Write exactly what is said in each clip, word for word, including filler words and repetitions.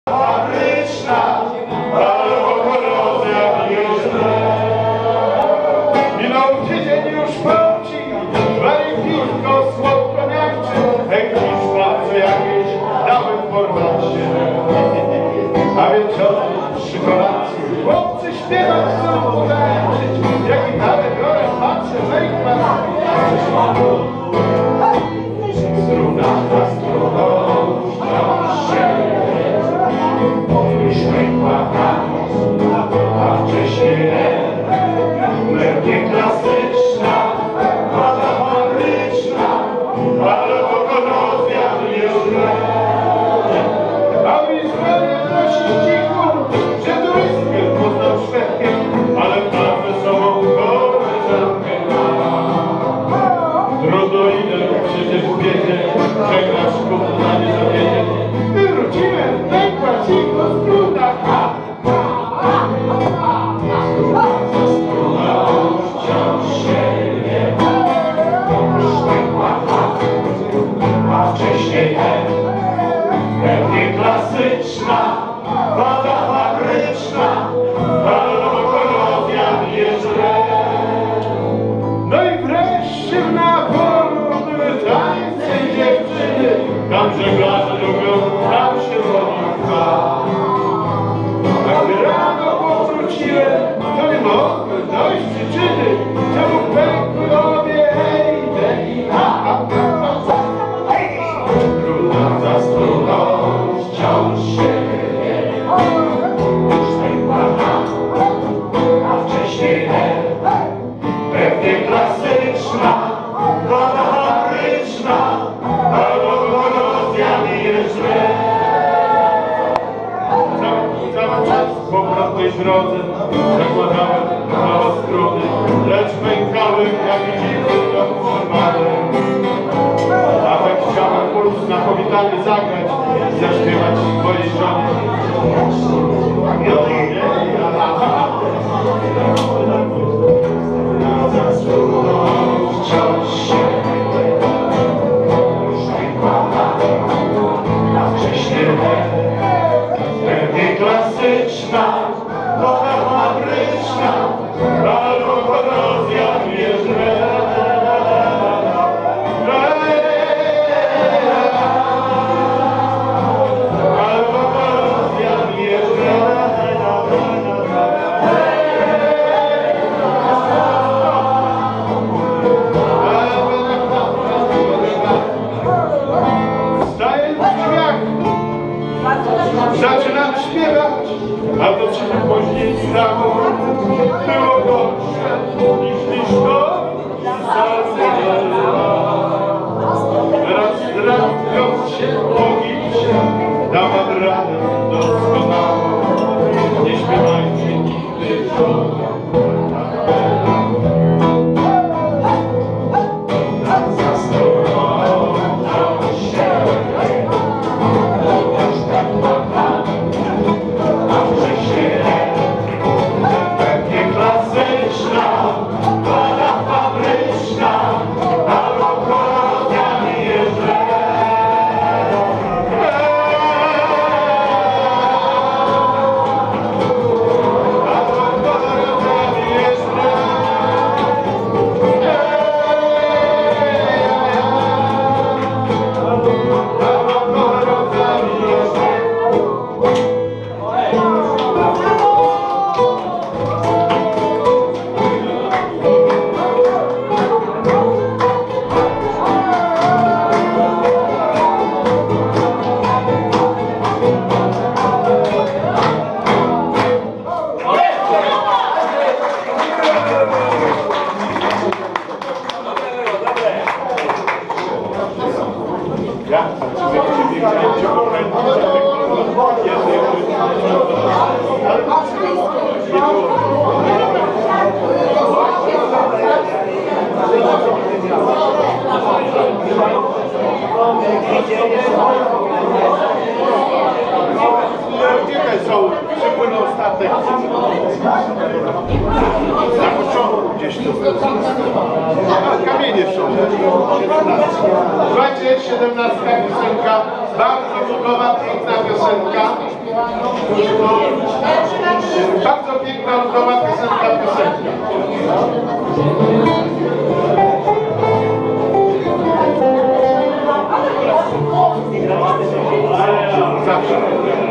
fabryczna, albo korozja jeżdżę. Minął tydzień już powci, wali piwko słodko-miawcze, jakiś palce jakieś dałem w formacie. A wieczorem przy kolacji chłopcy śpiewać chcą potańczyć, jak i dalej biorę, patrzę, wejkła struna za struną wciąż się weszła, a wcześniej melodie klasyczna, woda fabryczna, albo korozja jeżdżę. A w Izraelu nosi cichu, że turystkę poznał Szwedkiem, ale ma ze sobą koleżankę. Trudno idę, przecież wiecie, że grasz kupna nie zawiedzie. Wróciłem, pękła cicho struna, ha, ha, ha, ha, ha. Struna wciąż się wie, już pękła, ha, a wcześniej he. Pewnie klasyczna, woda fabryczna, albo korozja jeżdżę. No i wreszcie na polu były tańce i dziewczyny, tam żeglarze lubią, tam się modlitwa. A gdy rano powróciłem, to nie mogłem dojść przyczyny, czemu pękły obie hejde i ha, ha, ha, ha. Struna za struną wciąż się wie, już pękła ha, a wcześniej he. Pewnie klasyczna, woda fabryczna, albo korozja jeżdżę. Cały czas po prostej drodze zakładałem małe struny, lecz pękały jak dziwny dom przypadek. A tak chciałem puls na powitanie zagrać i zaśpiewać swojej żonie. Za struną wciąż się już pękła, a wcześniej pewnie klasyczna, woda fabryczna, albo korozja jeżdżę. Albo korozja jeżdżę. Staję w drzwiach, zaczynam śpiewać, a to czy później stało było gorsze niż niż to teraz zdrapiąc się po gipsie, dałam radę doskonałą, nie śpiewajcie nigdy żoną. Za struną wciąż się już pękła, a wcześniej pewnie klasyczna, woda fabryczna, albo korozja jeżdżę. Albo korozja jeżdżę. Albo korozja jeżdżę. Ja, chciałem cię pochętnić, są, przypłynął statek na początku gdzieś tu. Kamienie są. Słuchajcie, siedemnastka piosenka, bardzo długowa, piękna piosenka. Bardzo piękna, ludowa piosenka, piosenka. Zawsze.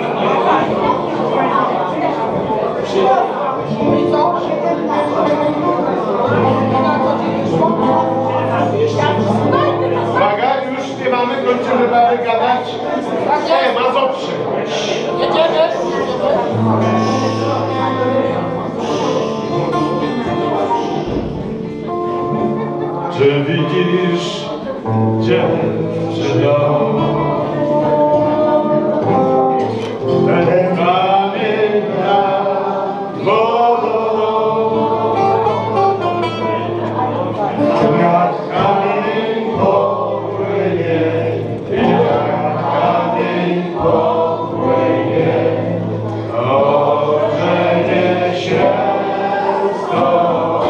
Uwaga, już śpiewamy, kończymy dalej gadać. Nie, Mazowsze. Jedziemy. Czy widzisz dziewczyno? Ten kamień nad wodą, jak kamień popłynie, jak kamień popłynie, ożenie się z tobą.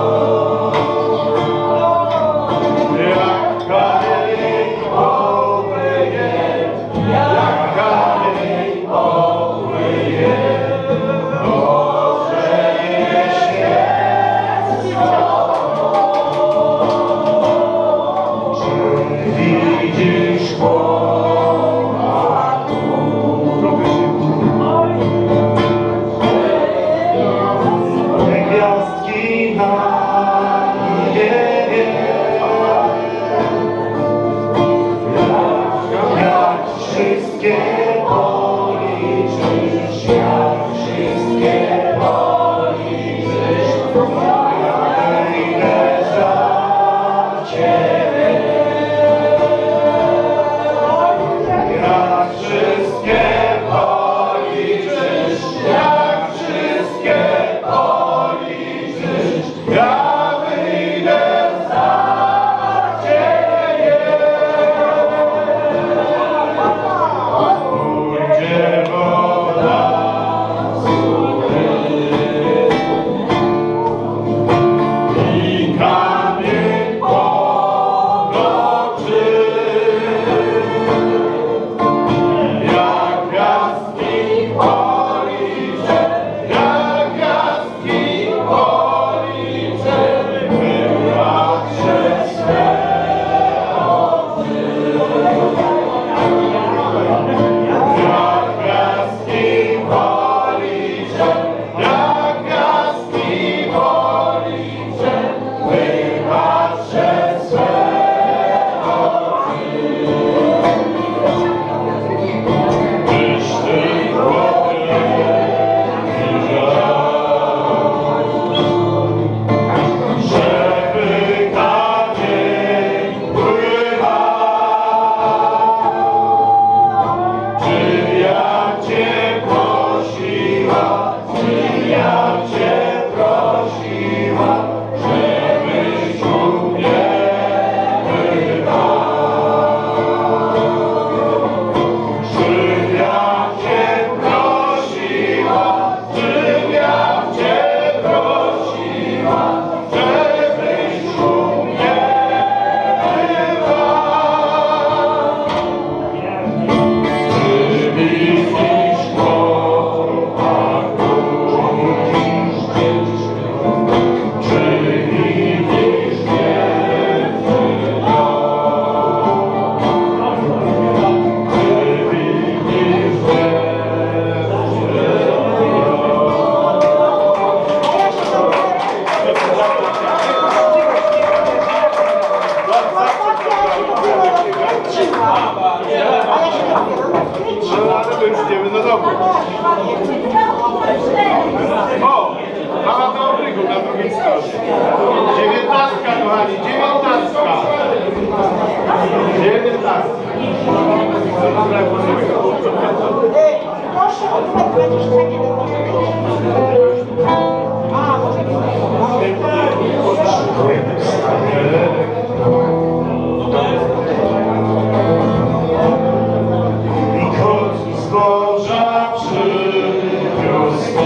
Jak kamień popłynie, jak kamień popłynie, ożenie się z tobą. Czy widzisz chłopaka? Te gwiazdki na niebie, jak wszystkie policzysz, jak wszystkie policzysz, ja idę za ciebie. Jak wszystkie policzysz, jak wszystkie policzysz, ja wyjdę za ciebie. Pójdzie woda z góry i kamień potoczy. Jak gwiazdki policzę, jak gwiazdki policzę, wypatrzę swe oczy. Jak gwiazdki policzę, jak gwiazdki policzę, wypatrzę swe Tyś ty chłopie widział, żeby kamień pływał. Czy ja cię prosiła, czy ja cię prosiła, żebyś u mnie bywał. Czy ja cię prosiła, czy ja cię prosiła, żebyś u mnie bywał. Czy widzisz chłopaku, czy widzisz dziewczyno? Czy widzisz No, ale my już idziemy do domu. O! Mama do obrygu na drugiej stronie. Dziewiętnastka, kochani, dziewiętnastka. Dziewiętnastka. Proszę o numer dwadzieścia jeden. A, może I kot zboża przywiózł.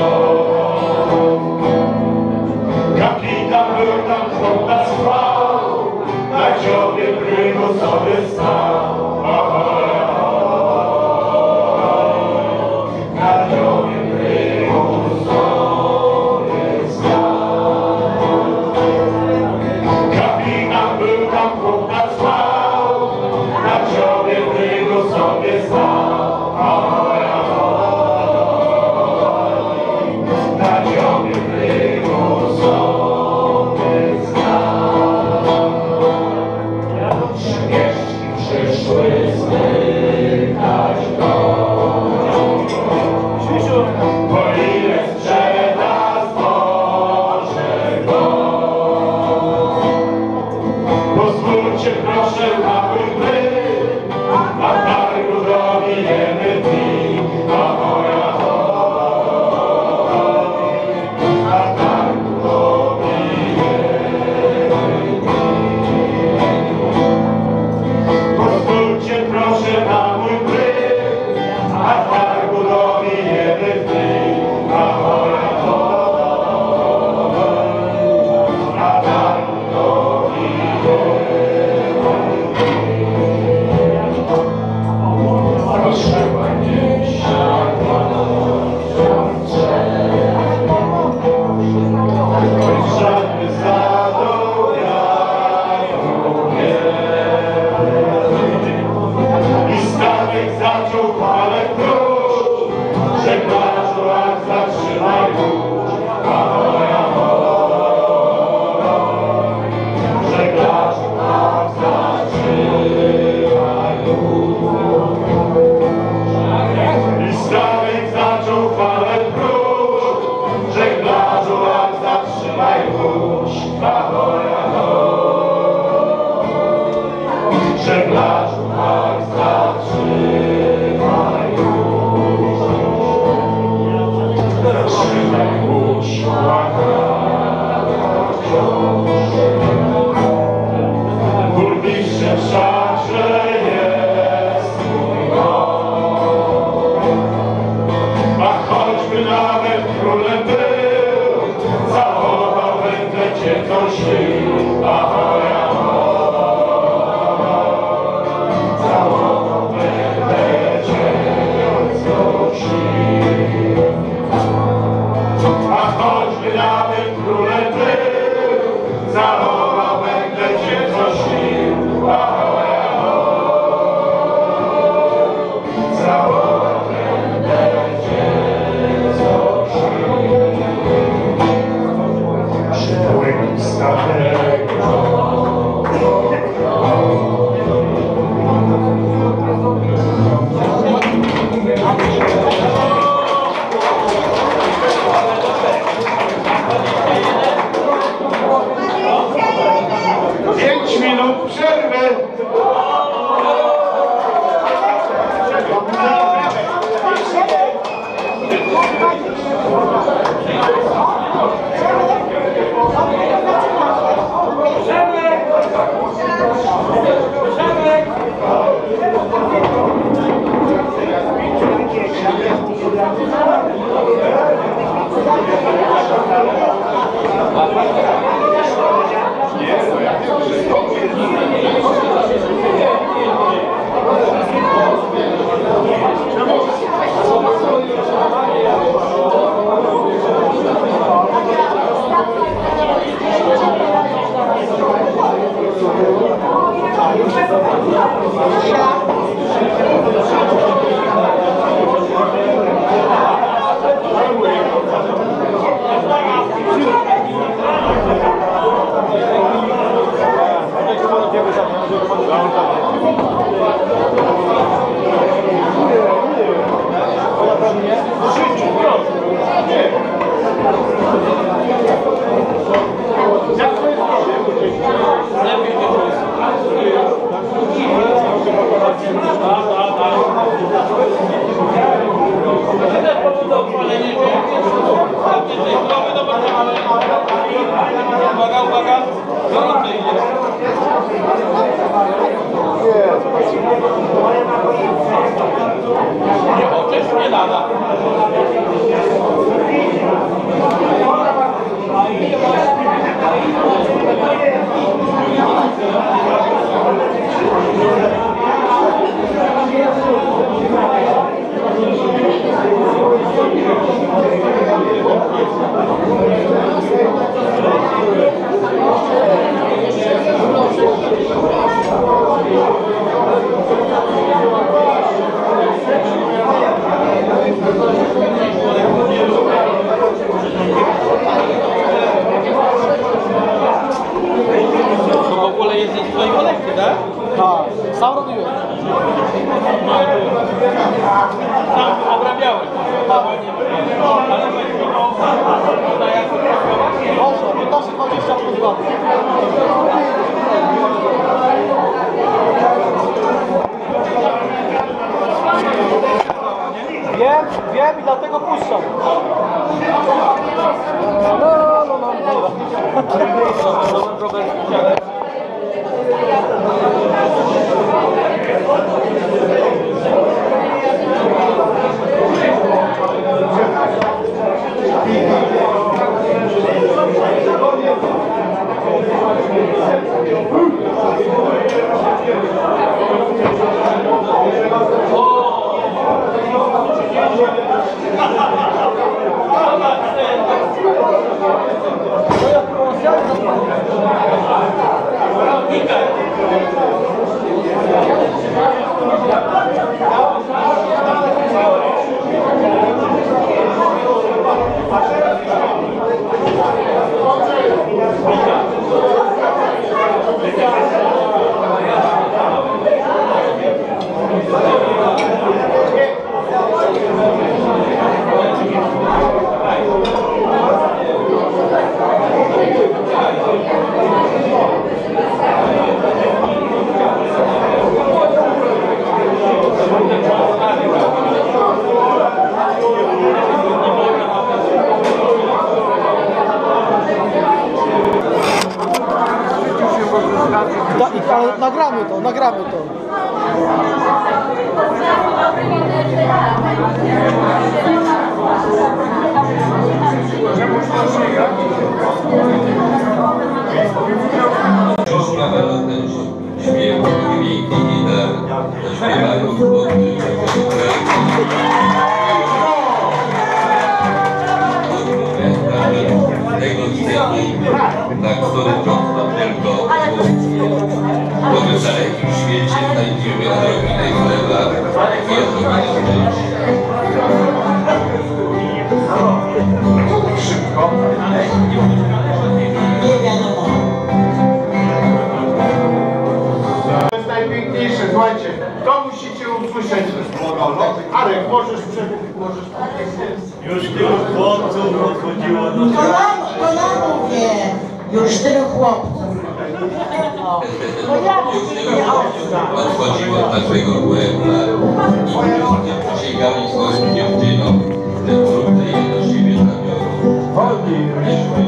Kapitan był tam, chłopak spał, na dziobie prymu sobie stał. Na zatrzymaj uszła burmistrzem wszakże jest mój dom. A choćby nawet królem był, zachował będę cię to śnił. Ahoj, zachował będę cię to śnił. A choćby nawet królem był, zachował będę cię to śnił. Ahoj, zachował będę cię to śnił. Szedłem starego. Pięć minut przerwy. Uwaga, uwaga! Gorąco idzie! Nie oczysz, nie lada. To w ogóle jest ze swojej kolekcji, tak? Tak, sam robiłem. Sam obrabiałeś. Ale można jako Można, piętnaście dwadzieścia dwa. Wiem, wiem i dlatego puszczam. No, no, no, no. Thank you. nagramy to, nagramy to. Przyszła melodem śpiewu dźwięki gitar, zaśpiewają chłopcy tego scenu, na który prosto tylko bo w dalekim świecie znajdziemy odrobinę chleba i odrobinę życia. Szybko. To jest najpiękniejsze, słuchajcie, to musicie usłyszeć. Arek, możesz przebyć, możesz Już tylu chłopców podchodziło do To nam, to nam mówię. Już tylu chłopców. Odchodziło od naszego głębna i nie przysięgali swoim dziewczynom, że wkrótce je do siebie zabiorą. Wyszły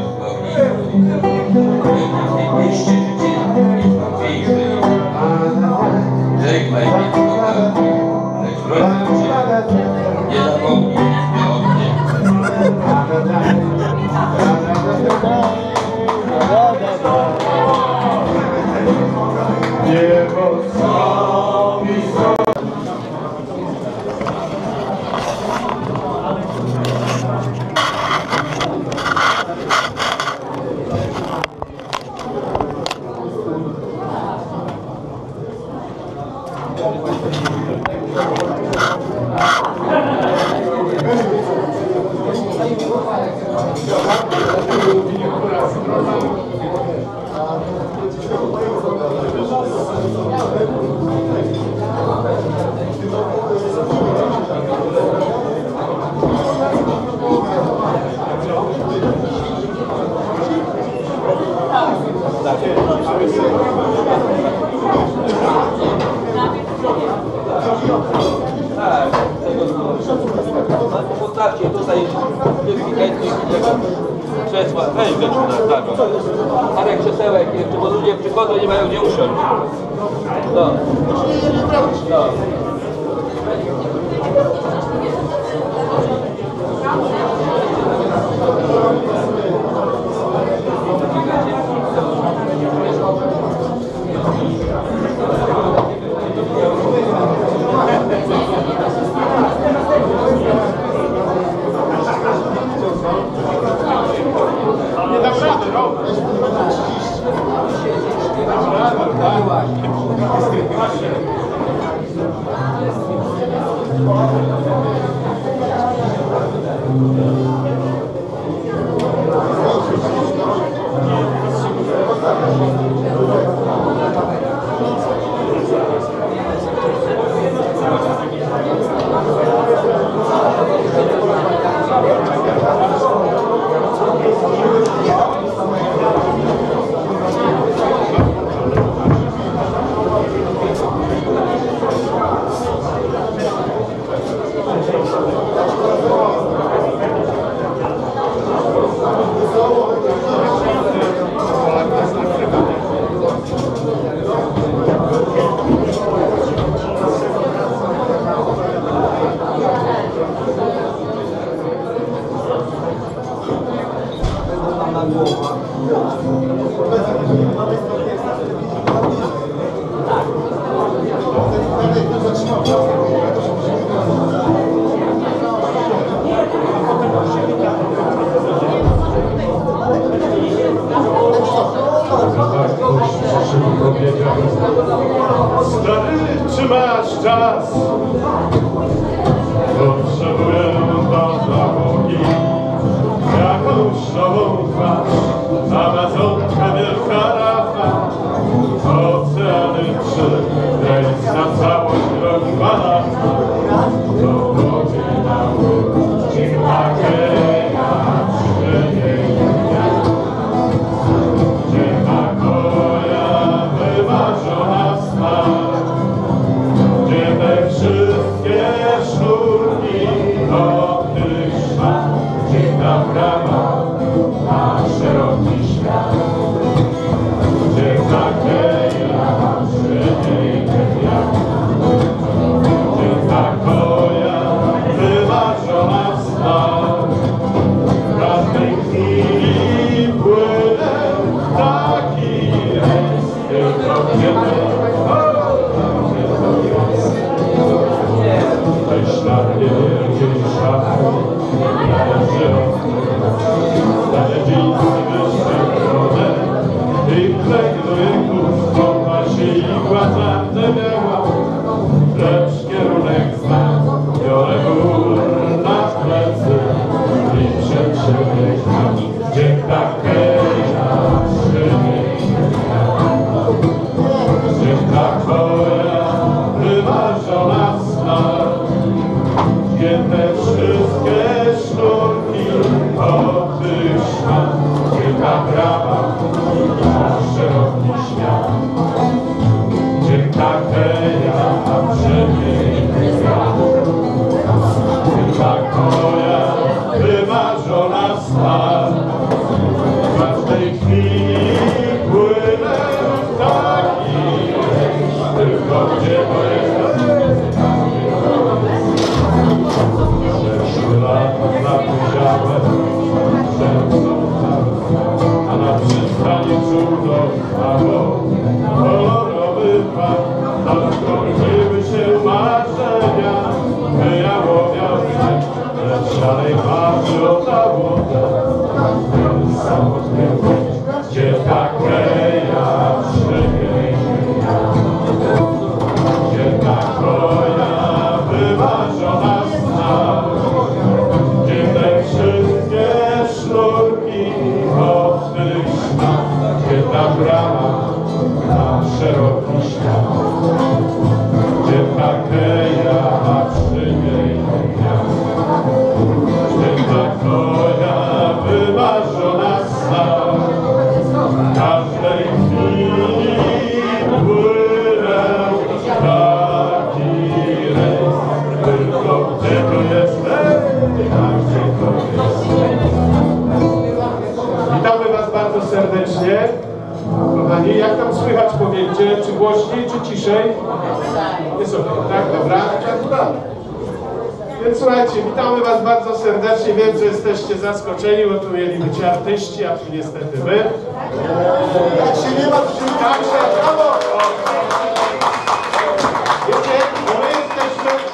z Najpiękniejsze życie jest łatwiejsze. Żegnaj więc kochany, lecz proszę cię, nie zapomnij nigdy o mnie. Niebo sobie Postawcie tutaj ewidentnie krzesła. Weź wieczór, tak. Parę krzesełek jeszcze, bo ludzie przychodzą i nie mają gdzie usiąść. No. No. nie dam rady, no. Stary, czy masz czas? Potrzebuję do załogi jakąś nową twarz. Amazonka wielka rafa, oceany trzy, rejs na całość rozwala. Do wody na łódź, Makeja, przyjemnia. Gdzie Makoja wymarzona smak, gdzie te wszystkie sznurki do tych szmat, gdzie ta brama na szeroki świat, gdzie Makeja, przyjemnia. Marzota woda, samotny, dziewka kleja przyjęcia. Dziewka koja wymarzona sna, gdzie te wszystkie sznurki od tych szmat, gdzie ta brama na szeroki świat. Dziewka kleja przyjęcia. Dziewka koja wymarzona sna, każdej chwili płynę taki rejs. Tylko gdzie to jest rejs, a gdzie to jest? Witamy Was bardzo serdecznie. Kochani, jak tam słychać, powiedzcie, czy głośniej, czy ciszej? Jest okej, tak? Dobra? Dobra. Więc słuchajcie, witamy Was bardzo serdecznie. Wiem, że jesteście zaskoczeni, bo tu mieli być artyści, a tu niestety my. Jak się nie ma, to się tak się brawo! Wiecie, bo my jesteśmy...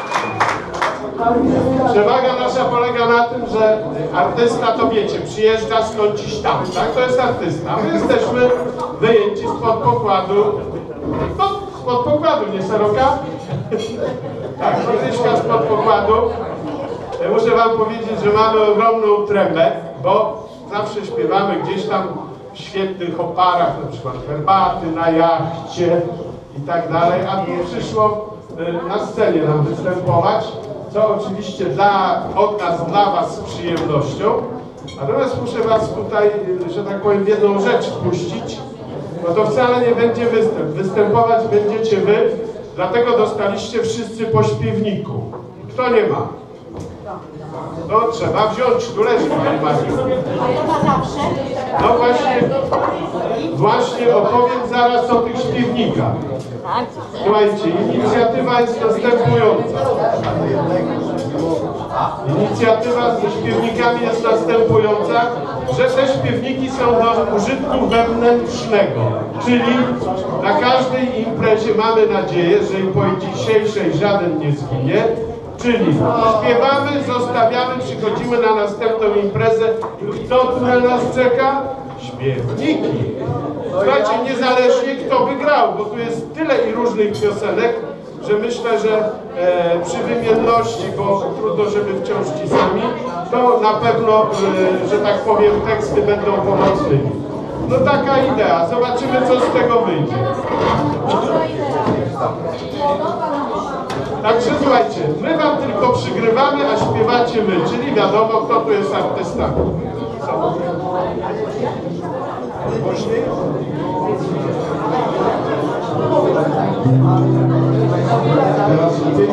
Przewaga nasza polega na tym, że artysta to wiecie, przyjeżdża skądś tam, tak? To jest artysta. My jesteśmy wyjęci spod pokładu. No, spod pokładu, nie Seroka? Tak, Kryśka spod pokładu. Muszę Wam powiedzieć, że mamy ogromną tremę, bo zawsze śpiewamy gdzieś tam w świetnych oparach, na przykład herbaty na jachcie i tak dalej, a tu przyszło na scenie nam występować, co oczywiście dla, od nas, dla Was z przyjemnością. Natomiast muszę Was tutaj, że tak powiem, w jedną rzecz wpuścić, bo to wcale nie będzie występ. Występować będziecie Wy, dlatego dostaliście wszyscy po śpiewniku. Kto nie ma? No trzeba wziąć, tu leży Pani Mariu. A to ma zawsze? No właśnie, właśnie opowiem zaraz o tych śpiewnikach. Słuchajcie, inicjatywa jest następująca. Inicjatywa ze śpiewnikami jest następująca, że te śpiewniki są do użytku wewnętrznego. Czyli na każdej imprezie mamy nadzieję, że i po dzisiejszej żaden nie zginie. Czyli śpiewamy, zostawiamy, przychodzimy na następną imprezę. Kto tu na nas czeka? Śpiewniki. Słuchajcie, niezależnie kto wygrał, bo tu jest tyle i różnych piosenek, że myślę, że e, przy wymienności, bo trudno, żeby wciąż ci sami, to na pewno, e, że tak powiem, teksty będą pomocnymi. No taka idea. Zobaczymy, co z tego wyjdzie. Także słuchajcie, my Wam tylko przygrywamy, a śpiewacie my, czyli wiadomo, kto tu jest artysta. Co? Teraz lepiej.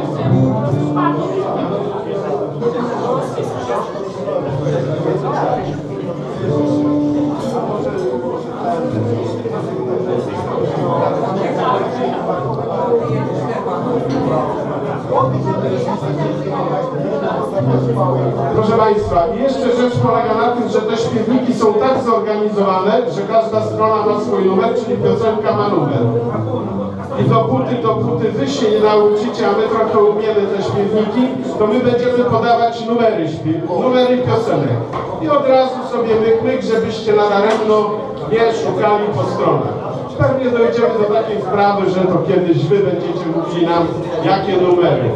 Proszę Państwa, i jeszcze rzecz polega na tym, że te śpiewniki są tak zorganizowane, że każda strona ma swój numer, czyli piosenka ma numer. I dopóty, dopóty Wy się nie nauczycie, a my trochę umiemy te śpiewniki, to my będziemy podawać numery śpiew, numery piosenek. I od razu sobie myk, myk, żebyście nadaremno nie szukali po stronach. Pewnie dojdziemy do takiej sprawy, że to kiedyś Wy będziecie mówili nam, jakie numery.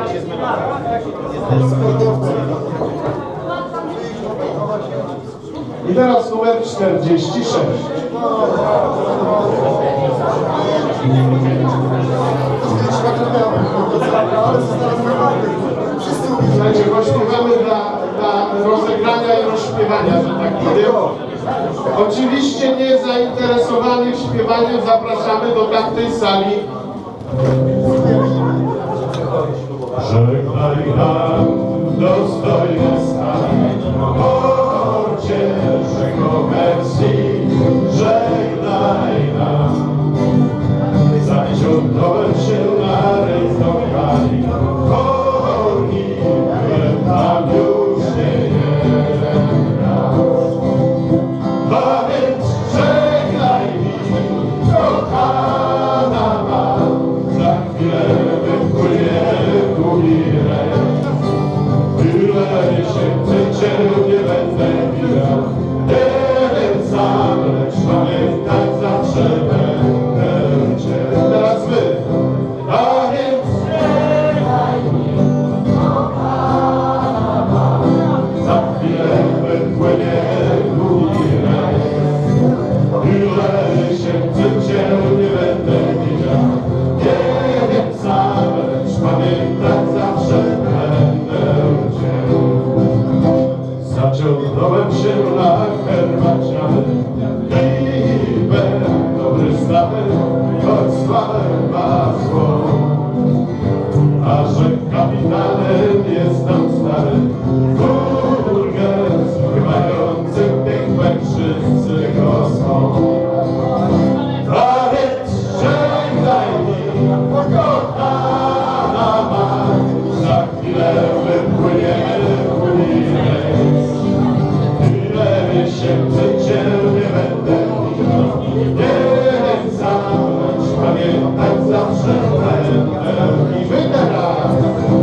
I teraz numer czterdzieści sześć. Słuchajcie, bo śpiewamy dla, dla rozegrania i rozśpiewania, że tak powiem. Oczywiście nie zainteresowanych śpiewaniem zapraszamy do tamtej sali. Żegnaj nam dostojny stan, o cięże komercji, żegnaj nam. Zaciągnąłem się na rejs do kraju, byłem tam już nie jeden raz. A więc żegnaj mi, kochana ma, za chwilę wypłynie ku mirę. Tyle miesięcy cię nie będę widział. Nie wiem sam, lecz pamiętać zawsze będę cię. Teraz wy, a więc za chwilę wypłynie długi rejs. Ile miesięcy cię nie będę widział. Nie wiem sam, lecz pamiętać zawsze będę cię. Zaciągnąłem się na herbaciany i będę dobry stary, choć sławę ma zło. A że kapitanem jest tam stary burger, zmywający piękne wszyscy go są. A więc żegnaj mi, kochana ma, za chwilę wypłyniemy w rejs. Ile miesięcy cię nie będę widział, nie wiem sam, lecz pamiętać zawsze będę. I wy teraz.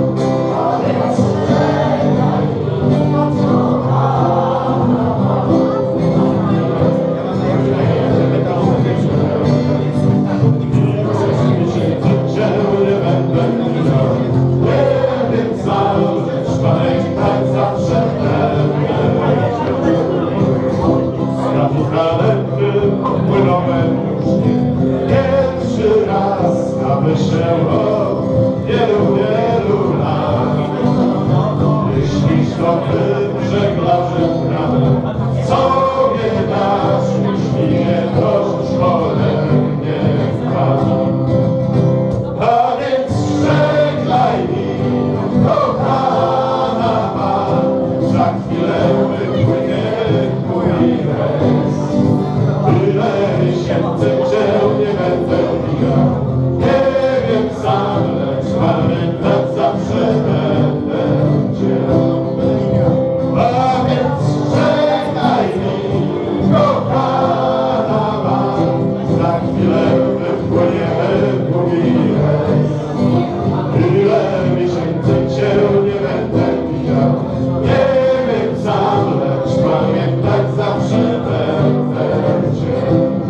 Płynąłem już nie pierwszy raz, a myślę o wielu, wielu lat. Jeśli stopy żeglarzy bramę sobie dasz, już mi nie proszę szkole nie wpadł. A więc żegnaj mi, kochana ma, za chwilę wypłynie mój rejs. Ile miesięcy cię nie będę widział, nie wiem sam, lecz pamiętać zawsze będę cię. A więc żegnaj mi, kochana ma, za chwilę wypłyniemy w długi rejs. Ile miesięcy cię nie będę widział, nie wiem sam, lecz pamiętać zawsze będę cię.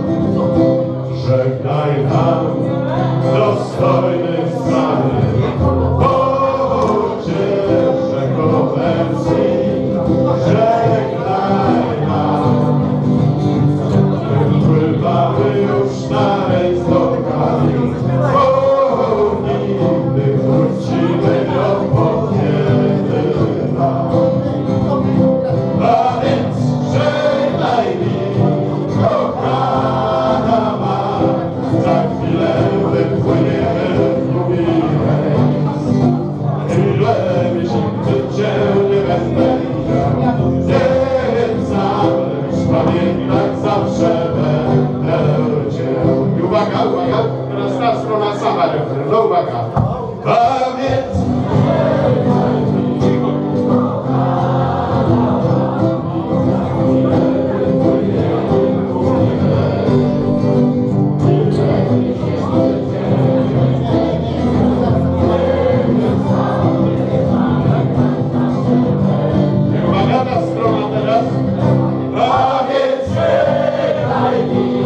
Żegnaj nam, dostojny stary, powódźcie rzeką wersji. Żegnaj nam, wypływamy już na rejs do Kali. O, nigdy wrócimy do podniety nam. A więc żegnaj mi, kochana ma, za chwilę wypłyniemy w długi rejs. Ile miesięcy cię nie będę widział, nie wiem sam, lecz pamiętać zawsze będę cię. I uwaga, uwaga, teraz ta strona sama refren, no uwaga. A więc uwaga, ta strona teraz. A więc żegnaj mi,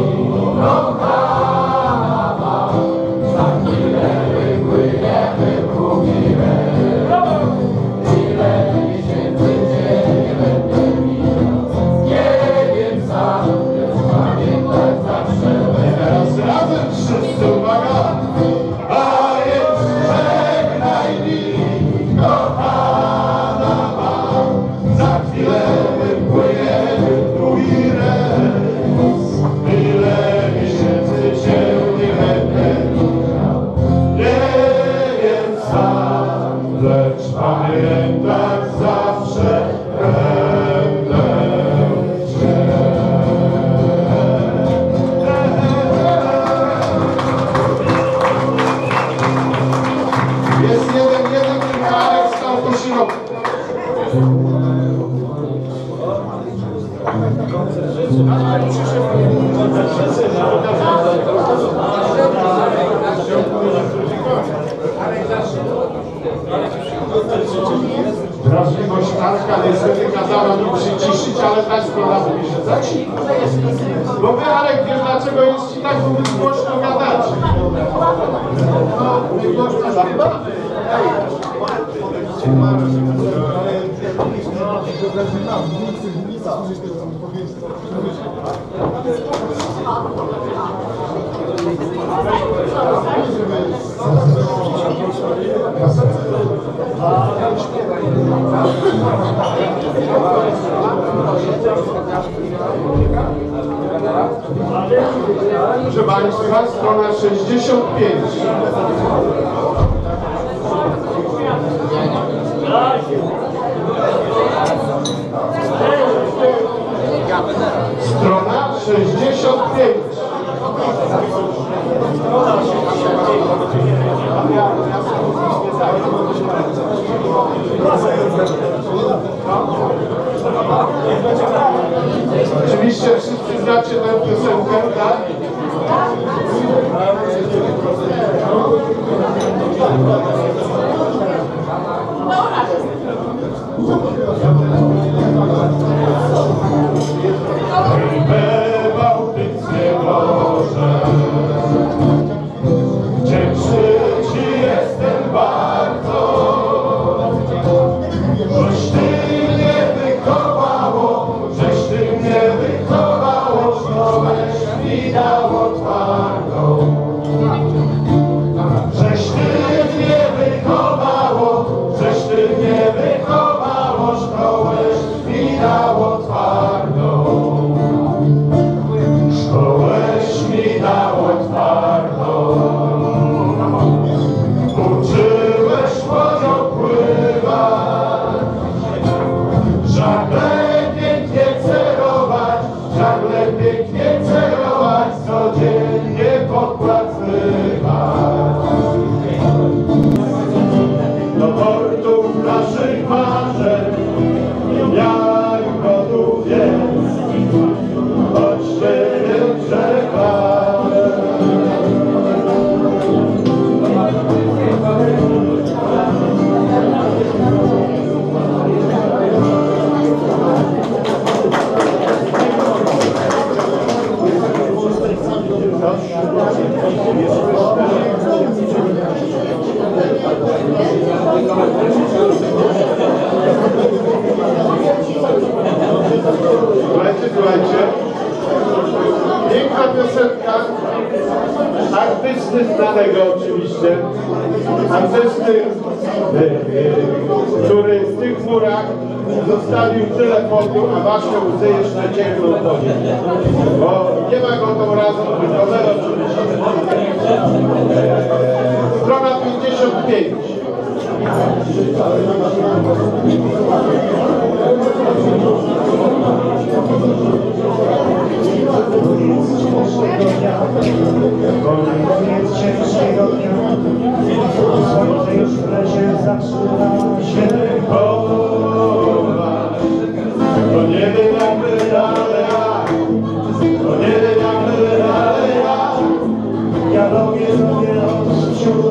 kochana ma, za chwilę wypłyniemy w długi rejs. Ile miesięcy cię nie będę widział, nie wiem sam, lecz pamiętać zawsze będę. Teraz razem wszyscy, uwaga. A więc żegnaj mi, kochana ma, za chwilę wypłyniemy w długi rejs. Ile miesięcy cię nie będę widział, nie wiem sam, lecz pamiętać zawsze będę cię. Jest jeden, jeden Marek stał po środku. Drażliwe możliwość Arka niestety kazała mi przyciszyć, ale ta strona mówi, że za cicho. Bo wy, Arek, wiesz dlaczego jest ci tak, bo wy głośno gadacie. No, wy głośno zabawy. Proszę Państwa, strona sześćdziesiąt pięć. Strona sześćdziesiąt pięć. Oczywiście wszyscy znacie tę piosenkę, tak? We Bałtyckie Morze, gdzie przy ci jestem bardzo, żeś ty mnie wychowało, żeś ty mnie wychowało, żeś mi dało twardą. Żeś ty mnie wychowało, żeś ty mnie wychowało, żeś mi dało twardą. Szkołeś mi dało twardą. Uczyłeś łodzią pływać, żagle pięknie celować, żagle pięknie celować, codziennie pokład zmywać. Do portów naszych marzeń, jak gotów jest, choć ciebie czekamy. Słuchajcie, słuchajcie. Piękna piosenka artysty znanego oczywiście, artysty, który w tych murach zostawił tyle fotu, a wasze łzy jeszcze ciekną do niej. Bo nie ma go tą razą wykonane oczywiście. Strona pięćdziesiąt pięć. Koniec ciężkiego dnia, słońce już w lesie zaczyna się chować. To nie wiem jak my, ale ja, to nie wiem jak my, ale ja, ja robię sobie odczuł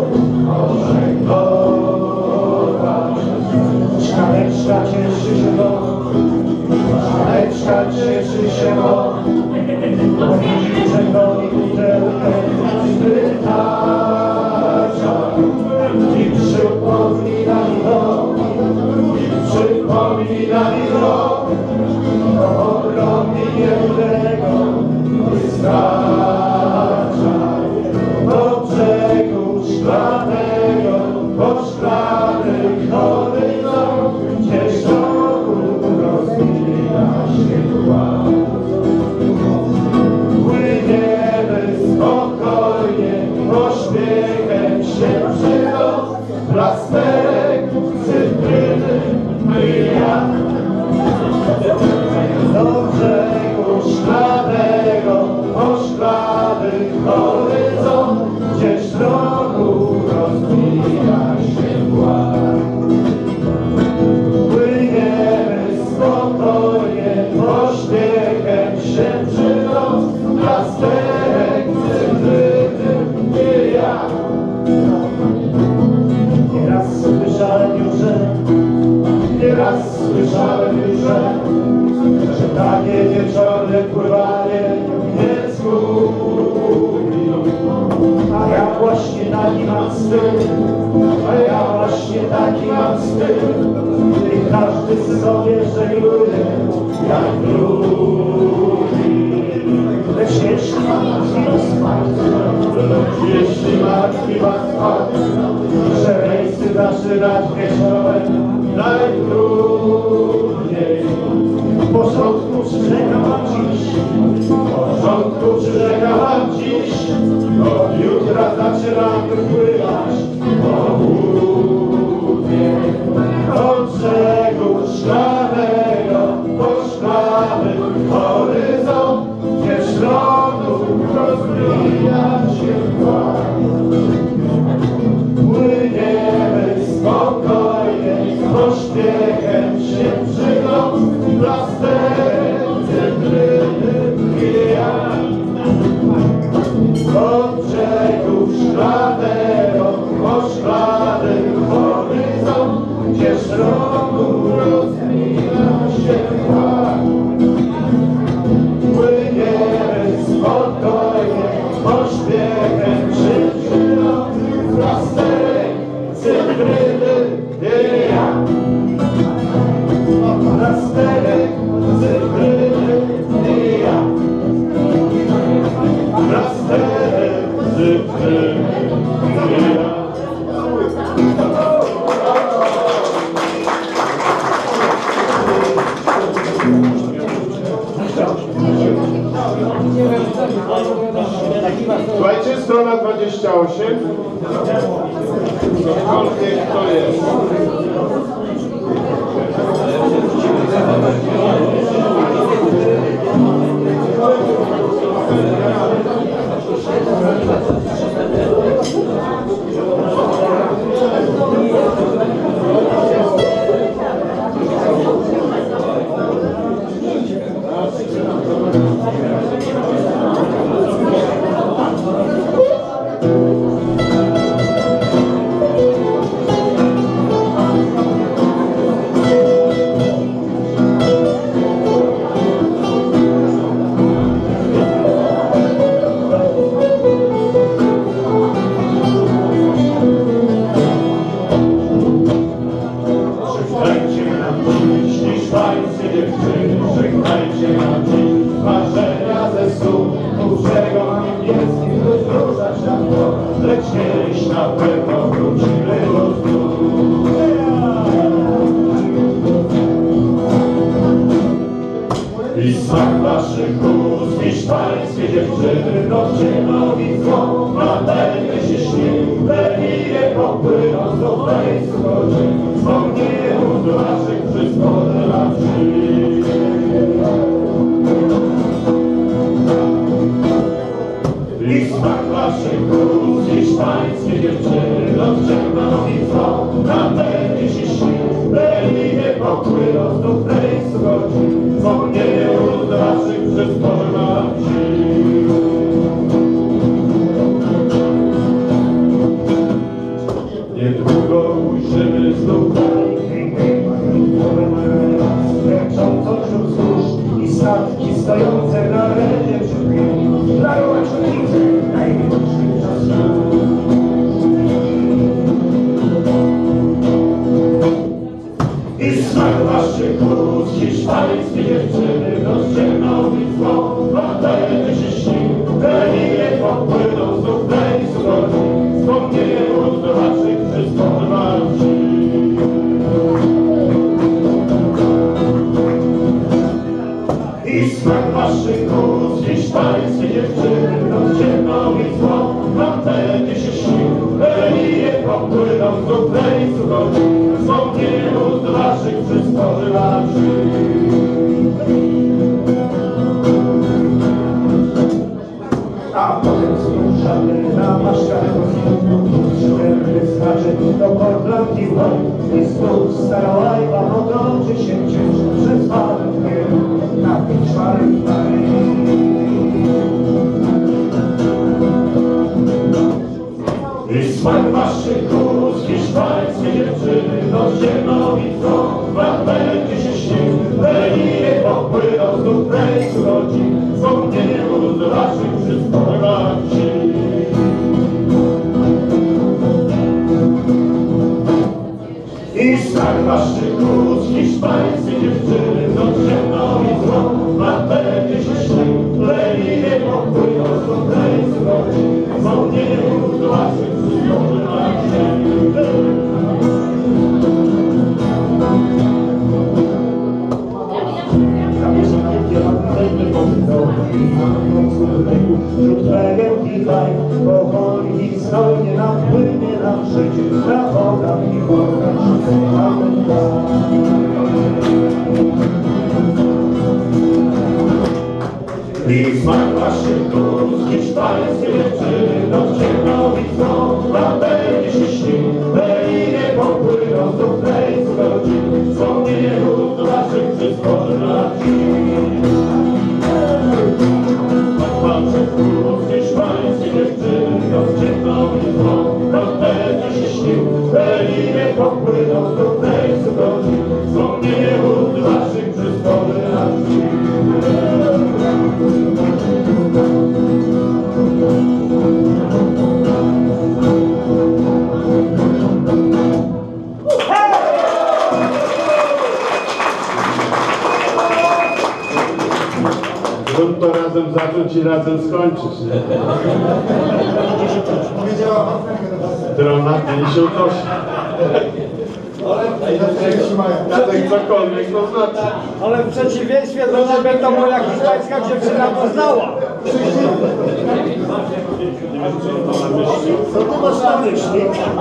orzękować. Szklaneczka cieszy się, bo Szklaneczka cieszy się, bo bo widzi, że goni butelkę wytacza i przypomina mi rok, i przypomina mi rok, o ogromnie jednego wystarcza. Do brzegu szklanego, po szklanych korytach, gdzie szkoły rozwija się ład. Płyniemy spokojnie, pośpiechem się przylot, plasterek, cytryny, myja. Do brzegu szklanego, po szklanych słyszałem, że, że takie wieczorne pływanie nie zgubi. A ja właśnie taki mam styl, a ja właśnie taki mam styl. I każdy sobie żegluje jak lubi. Lecz jeśli martwi was fakt, lecz jeśli martwi was fakt, że rejsy zaczynać wieczorem najtrudniej. W porządku przyrzekam wam dziś, w porządku przyrzekam wam dziś, od jutra zaczynam pływać po wódzie. Od brzegu szklanego po szklany horyzont, gdzie środów rozwija się mgła. Płyniemy spokojnie, z pośpiechem się przygląd, plasterek, cytryny i ja. Od brzegu szklanego po szklany horyzont, gdzie środów rozwija się mgła. Płyniemy spokojnie, pośpiechem się przygląd, plasterek, cytryny i ja. Plasterek, cytryny i ja. Plasterek, cytryny i ja. Słuchajcie, strona dwadzieścia osiem. Cokolwiek to jest. I smak waszych ust, hiszpańskie dziewczyny, nocie nogi zło, na pewnie się śnił, lewije popłyną do fejsu godzin, wspomnienie ust waszych przyspodę na wsi. I smak waszych ust, hiszpańskie dziewczyny, nocie nogi zło, na pewnie się śnił, lewije popłyną do fejsu godzin, wspomnienie ust waszych przyspodę na wsi. Niedługo ujrzymy znów kręczącą wśród wzgórz i statki stojące na arenie przed chwilą, dają ocznicy największych czasów. I smak waszych ust, hiszpańskie dziewczyny, noc ciemną i złą, latajmy się śnił, lewije popłyną znów rejsu godzin, wspomnienie ust waszych przyspodę na wsi. I smak waszych ust, hiszpańskie dziewczyny, noc ciemną i złą, latajmy się śnił, lewije popłyną znów rejsu godzin, wspomnienie ust waszych przyspodę na wsi. A potem zmuszamy na maszkach cztery znaczy do Portland i White i znów stara łajba potoczy się ciężko przez walkę na pieczarni. I smak waszych ust, hiszpańskie dziewczyny, noc ciemną i tłą, wam będzie się śnił, znów rejs rodzi, wspomnienie do waszych przysporywaczy. I strach waszych głos, hiszpańskie dziewczyny, no ciemno i zło, ma będzie się śnił, leniwie popłyną znów rejs rodzi, wspomnienie do waszych przysporywaczy. Wśród perełki kraj, powoli i stojnie napłynie nam życie, na wodach i wodach mamy I smak waszych górz, hiszpańskie dziewczyny, do ciemnowi znowu nam będzie się śnił, leniwie popłyną znów rejs godzin, wspomnienie do waszych przysporywaczy. Waszych górz, hiszpańskie dziewczyny, do ciemnowi znowu nam będzie się śnił, leniwie popłyną znów rejs godzin, wspomnienie do waszych przysporywaczy. Zrób to razem zacząć i razem skończyć. Strona pięćdziesiąt osiem. Jacek cokolwiek to znaczy. Ale w przeciwieństwie do ciebie to moja hiszpańska dziewczyna poznała. Co ty masz na myśli?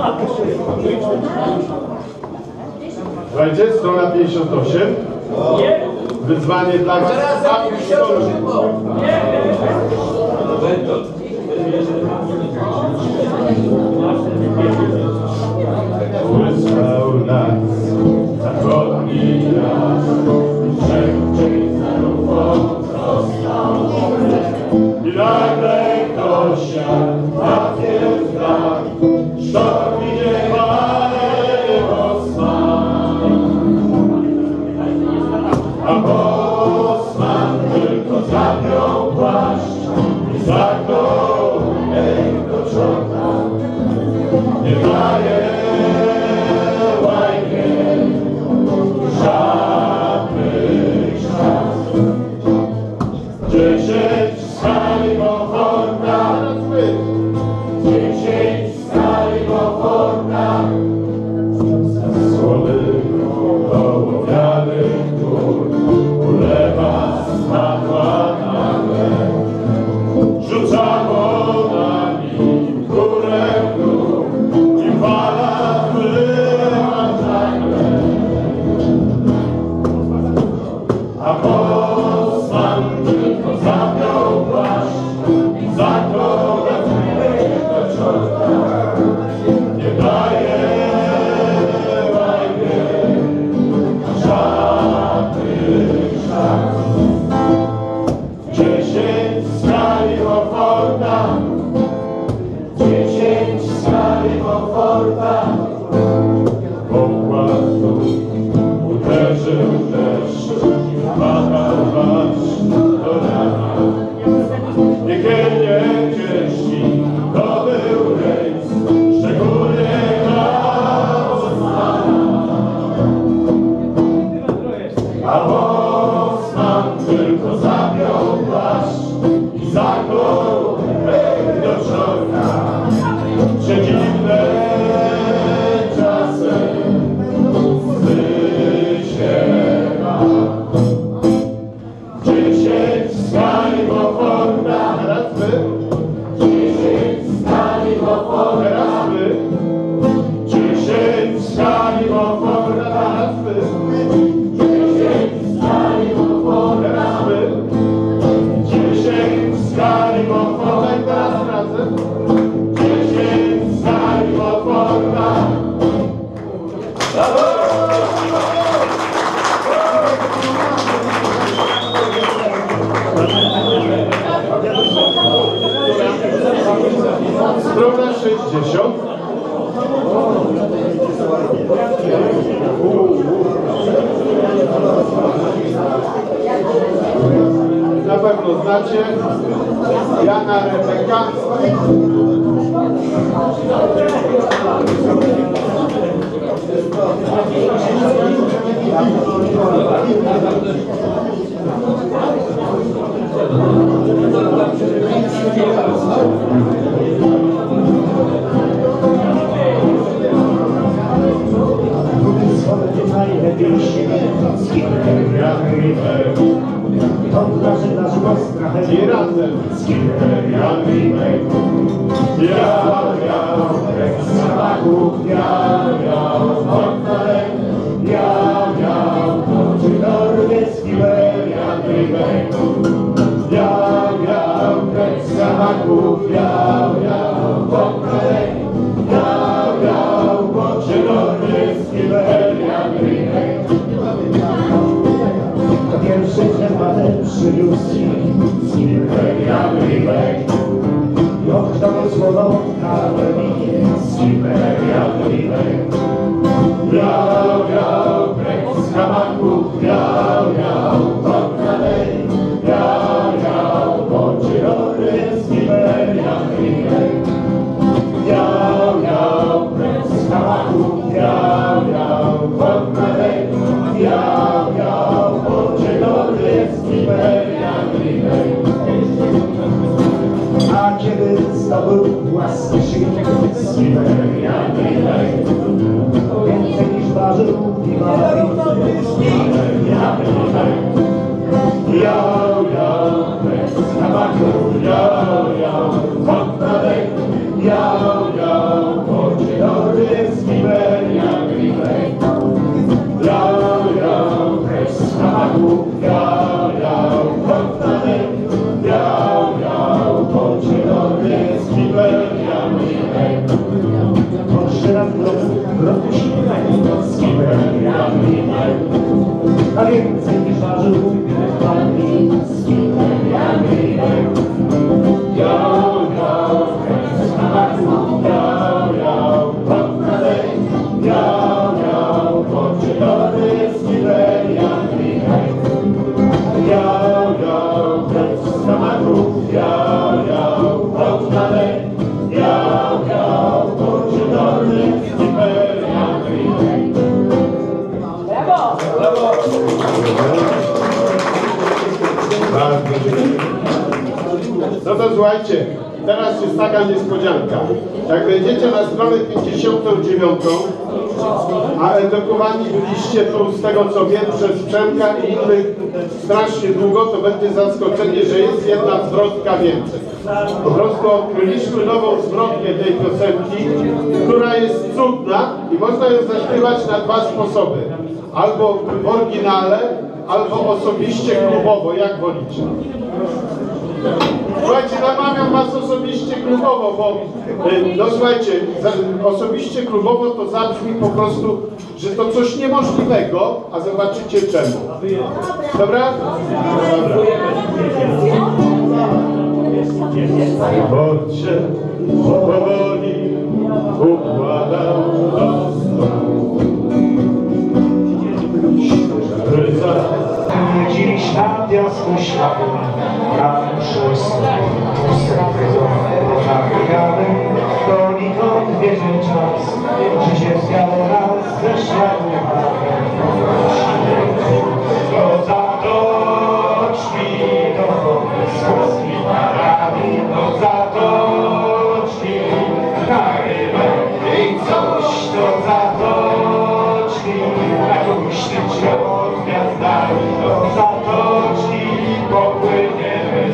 Słuchajcie, strona pięćdziesiąt osiem. Wyzwanie dla was. Wysłał nas zachodni las, wszędzie zarówno został. I nagle ktoś na wielkach sztorm idzie mało smak. A Bosman tylko zapiął płaszcz i zaknął jej do czorna. Nie daje łajnie żadnych szans. Dziesięć skali pochorna, dziesięć skali pochorna, słodych ołowianych gór ulewa spadła nagle, rzuca wodami w górę w dół i fala wpływa nagle. A Bosman tylko zapiął płaszcz i zaklął do czorta. Nie daje łajnie żadnych szans. Dziesięć skali Moforta, dziesięć skali Moforta. Pokładu uderzył deszcz i wahał aż do rana. Piekielnie ciężki to był rejs, szczególnie dla Bosmana. A Bosman tylko zapiął płaszcz i zaklął do czorka. Przeciwne czasem wyśpiewa. Dziesięć skali Moforta, raz wy. Dziesięć skali Moforta, raz wy. Dziesięć skali Moforta, raz wy. Dziesięć skali Moforta, raz wy. Dziesięć skali Moforta, teraz razem. Dziesięć skali Moforta. Brawo! Strona sześćdziesiąt. pewno znacie, Jana Rebeka. Najlepiej się z kilkeriami to nasze nasz ostra I razem z kilkeriami Biał, biał, samaków, biał, biał, odnalej Biał, biał, czy norwieski beriami Biał, biał, samaków, biał, biał, odnalej Biał, biał, czy norwieski beriami To pierwszy herbatę przyniósł z imperiami No kto słowo kawalinie z imperiami Biał, biał, brek z hamaków, biał, biał, podnalej Biał, biał, poczynony z imperiami Biał, biał, brek z hamaków, biał, biał, podnalej Biał, biał, poczynony z imperiami A kiedy zdobył własny szyk z imperiami Więcej niż ważył piwa z imperiami Biał, biał, bez tabaku, biał, biał, podnalej Biał, biał, poczynony z imperiami Biał, biał, bez tabaku, biał, biał, podnalej Biał, biał, poczynony z imperiami Trzy razy w roku, w roku silnego z imperiami A więcej niż ważył pani z imperiami Biał, biał, bez tabaku, biał, biał, podnalej Biał, biał, poczynony z imperiami Biał, biał, bez tabaku, biał, biał, podnalej Biał, biał, poczynony z imperiami Bardzo dziękuję. No to słuchajcie, teraz jest taka niespodzianka. Jak wejdziecie na stronę pięćdziesiątą dziewiątą, a edukowani byliście tu z tego co wiem przez Przemka i innych strasznie długo, to będzie zaskoczenie, że jest jedna zwrotka więcej. Po prostu odkryliśmy nową zwrotkę tej piosenki, która jest cudna i można ją zaśpiewać na dwa sposoby. Albo w oryginale, albo osobiście klubowo, jak wolicie. Słuchajcie, namawiam was osobiście klubowo, bo no słuchajcie, za, osobiście klubowo to zabrzmi po prostu, że to coś niemożliwego, a zobaczycie czemu. Dobra? Dobra. Chodźcie, powoli układał do stołu. Dziś na piasku śladu, tam wszyscy nabiegamy, donikąd bierze czas, życie zwiało nas ze śladu. To zatoczki, to z polskimi parami, to zatoczki, na rybę i coś to zatoczki, na kogoś tycie pod gwiazdami, to zatoczki, popłyniemy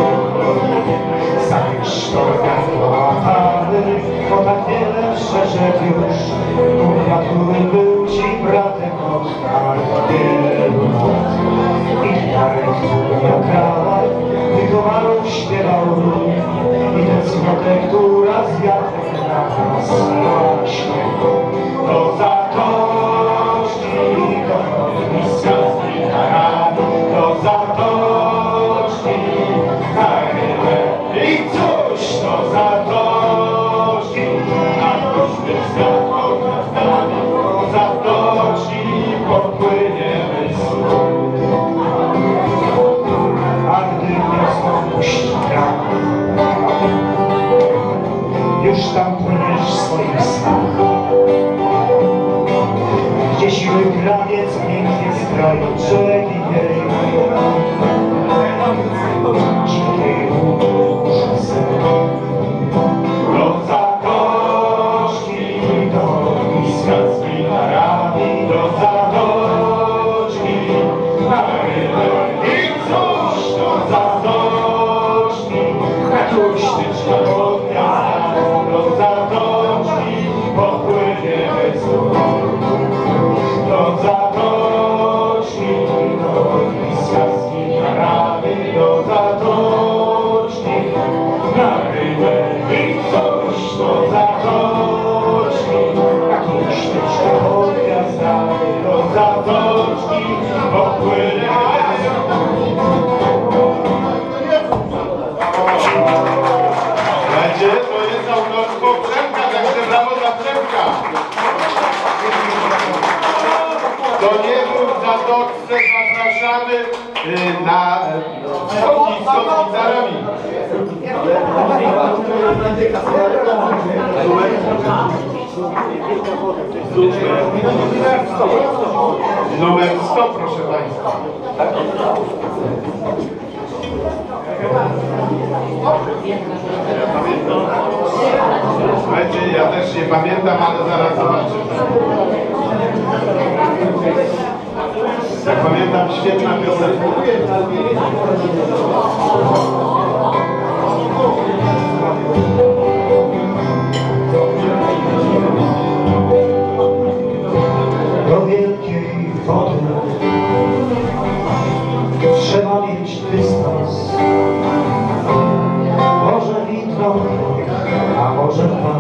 za Krzysztofem połapany, bo tak wiele przeszedł już, kurwa, który był ci bratem od tak wielu lat. I Darek, który miał krawat, wychowaną śpiewał lub i tę smutę, która z wiatrem na nas właśnie. To zatoczki, to bliska z gitarami, to zatoczki, na rybę i coś to zatoczki, a ktoś świat pod gwiazdami, to zatoczki, popłyniemy znów. A gdy brzegi jej dzikiej łóżce. Do zatoczki, do miska z gitarami, do zatoczki, na rybę i coś do zatoczki, na kuśtyczka pod miastem, do zatoczki, popłyniemy znów. Do zatoczki, do miska z gitarami, do zatoczki, na rybę i coś do zatoczki, taką śliczkę pod gwiazdami, do zatoczki, popłyniemy. Będzie, to jest autorstwo Przemka, także brawo dla Przemka. Do niego w Zatoczce zapraszamy y, na lotnisko z gitarami. Numer sto, proszę Państwa. Słuchajcie, ja też nie pamiętam, ale zaraz zobaczę. Jak pamiętam, świetna piosenka. Do wielkiej wody trzeba mieć dystans. Może widno, a może dwa.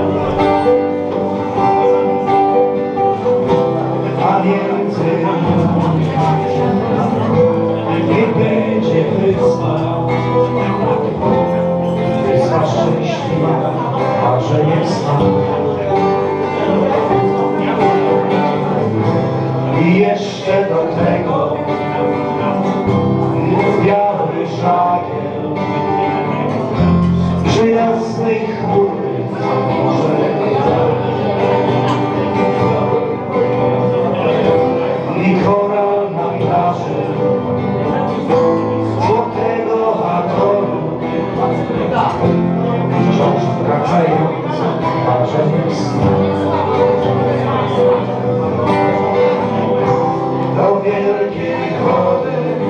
A między nie będzie wyspa. Wyspa szczęśliwa, a że jest tam. I jeszcze do tego biały żagiel przyjaznych chmury i koral na plaży złotego akoru wciąż wracający marzenie snu. Do wielkiej wody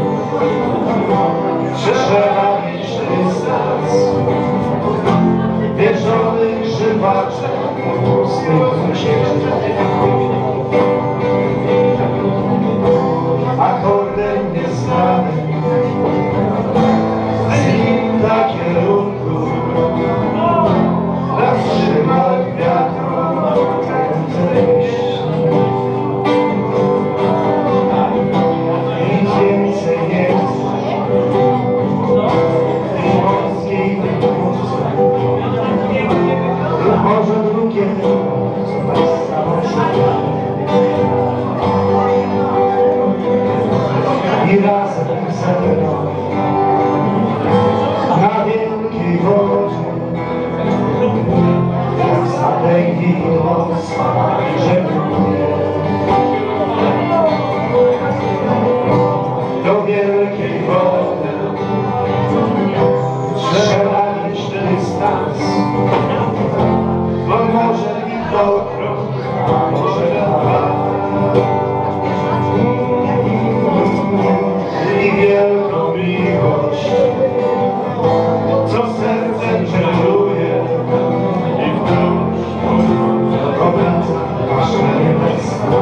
trzeba mieć dystans. Wierzonych żywaczek pustych ucieczek. Akordem nieznanym z inna kierunku na skrzydłach wiatru kręcę liść. Nic więcej nie chcę tej morskiej wydmuce lub może drugie, co Państwa poszło. I razem ze mną na wielkiej wodzie jak statek widmo żegluje. Do wielkiej wody trzeba mieć dystans. Bo może widno krok, a może dwa. I wielką miłość, co sercem żeluje i wciąż obraca nasze niebieska.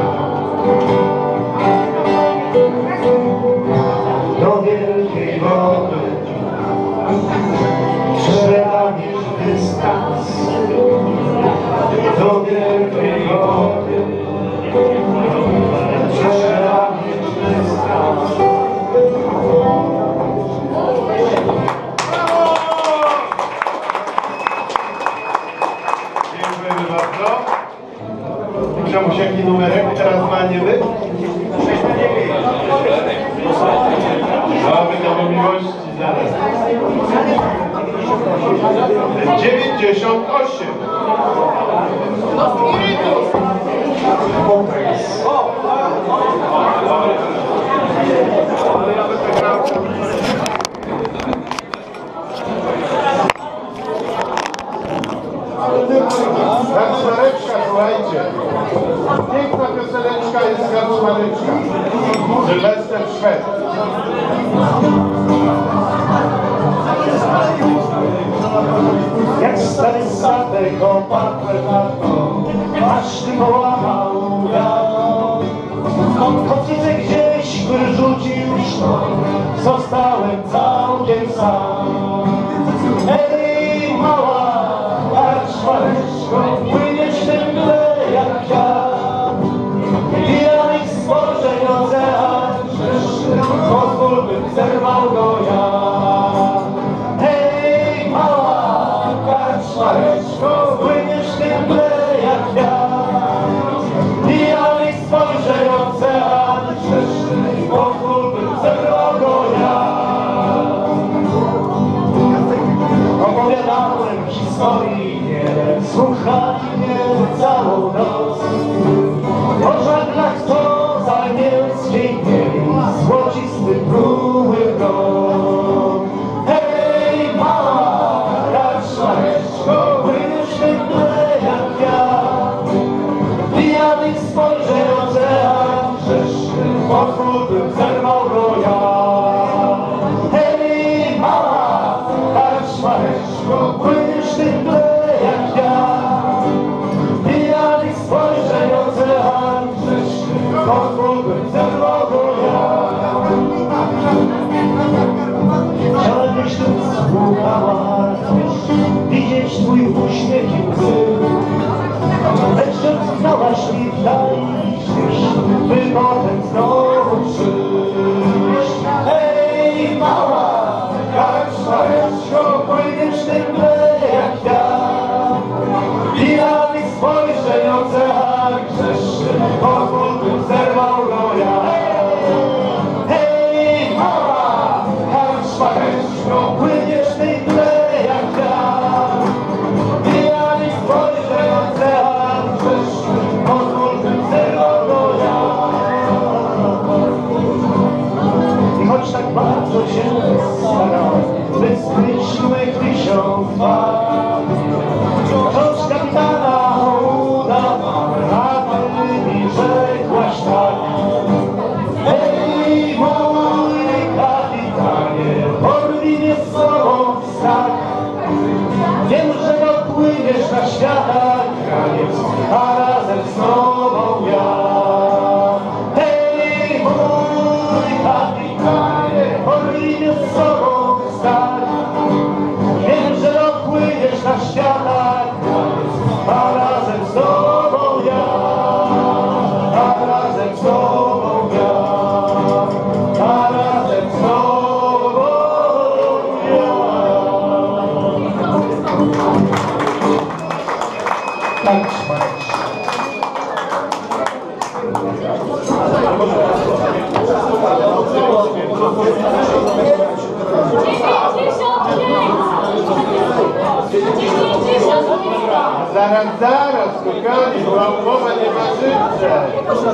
Do wielkiej wody trzeba mieć dystans. Do wielkiej wody trzeba mieć dystans. Dziękujemy bardzo. Czemuś jaki numerek teraz maniemy? Mamy do miłości zaraz. dziewięćdziesiąt osiem. Szwed. Jak stary statek opadłem na dno, aż ty połamał rano. Kotwicę gdzieś wyrzucił sztor, zostałem całkiem sam. Ej, mała karczmareczko, płyniesz w tym mle jak wiatr. Pijanych spojrzeń ocean grzeszny, pozwól bym zerwał go ja. Hej, mała karczmareczko, płyniesz w tym mle jak wiatr. Pijanych spojrzeń ocean grzeszny, pozwól bym zerwał go ja. Opowiadałem historii wiele, słuchali mnie całą noc. O żaglach to z anielskiej mieli złocisty pruły brod. Hej, mała karczmareczko, płyniesz w tym mle jak wiatr. Pijanych spojrzeń ocean grzeszny, pozwól bym zerwał go ja. Hej, mała karczmareczko, płyniesz w tym mle jak wiatr. Pijanych spojrzeń ocean grzeszny, pozwól bym zerwał go ja. Chciałem, byś tu słuchała też, widzieć twój uśmiech i łzy. Lecz odznałaś mi w dali gdzieś, by potem znowu przyjść. Hej, mała karczmareczko, płyniesz w tym mle jak wiatr. Pijanych spojrzeń ocean grzeszny, pozwól bym zerwał go ja. Hej, mała karczmareczko, płyniesz w tym mle jak wiatr. Pijanych spojrzeń ocean grzeszny, pozwól bym zerwał go ja. I choć tak bardzo się starałem, by skryć siłek tysiąc barw, choć kapitana udawałem, a ty mi rzekłaś tak. Hej, mój kapitanie, porwij mnie z sobą w strach. Wiem, że dopłyniesz na świata kraniec, a razem z tobą ja. Hej, mój kapitanie, porwij mnie z sobą w strach. Wiem, że dopłyniesz na świata kraniec, a razem z tobą ja. A razem z tobą ja. A razem z tobą ja. Karczmareczko. Zaraz, zaraz, kochani, była umowa, nie ma życzę.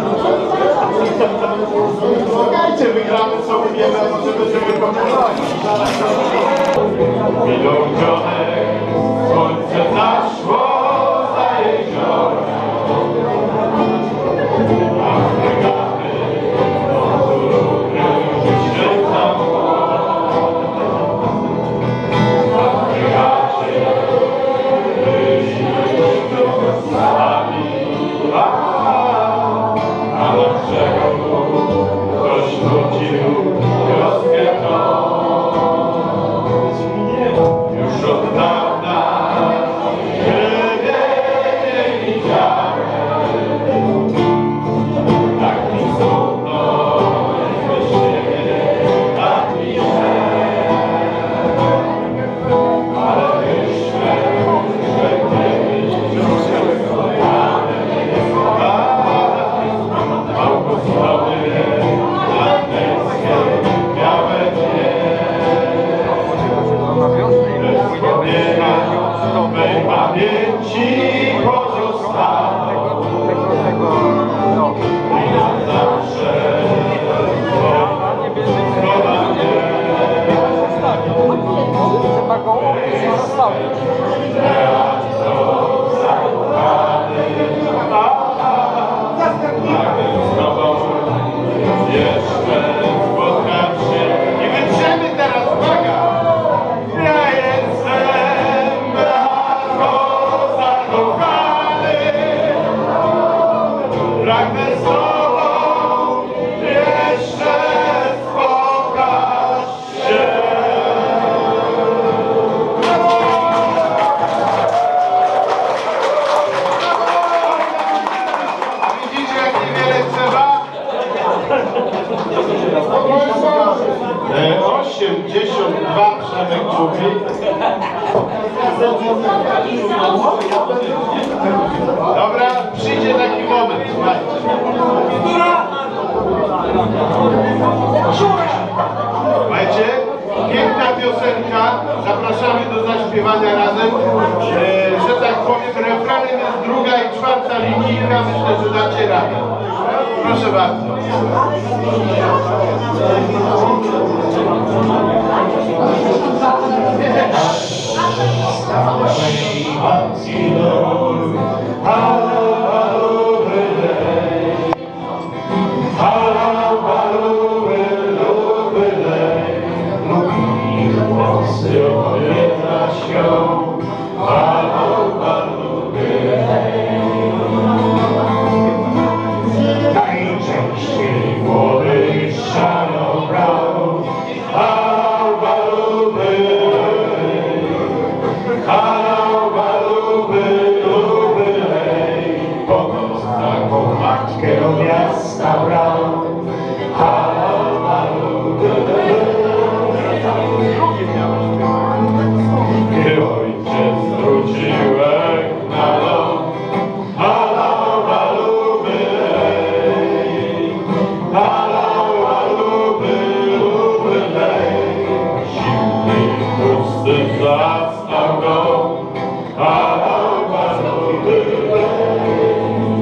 Słuchajcie, wygramy co umiemy, a może będziemy kombinować. Minął dzionek, słońce zaszło za jezioro. A fregaty motury świecą. A fregacie byli sami. A na brzegu ktoś nucił wioskę noc. Już od dawna siebie nie widziałem. Tak mi smutno jest bez siebie, tak mi źle. Ale wyszły, że kiedyś kochane jest Augustowny, lateckie, białe dnie. W mej pamięci pozostało i na zawsze zgoda mnie. Teatro zakochany, a nagle z tobą jeszcze osiemdziesiąt dwa Przemek mówi. Dobra, przyjdzie taki moment, słuchajcie. Słuchajcie, piękna piosenka, zapraszamy do zaśpiewania razem. E, że tak powiem, refrenem jest druga i czwarta linijka, myślę, że dacie radę. Proszę bardzo. Najczęściej młody szaro brał, halał baluby, halał baluby, luby lej, pomoc taką matkę do miasta brał, halał baluby, gdy ojciec wróciłek na dom, halał baluby lej, halał baluby, luby lej, zimny i pusty zastał go, halał baluby lej.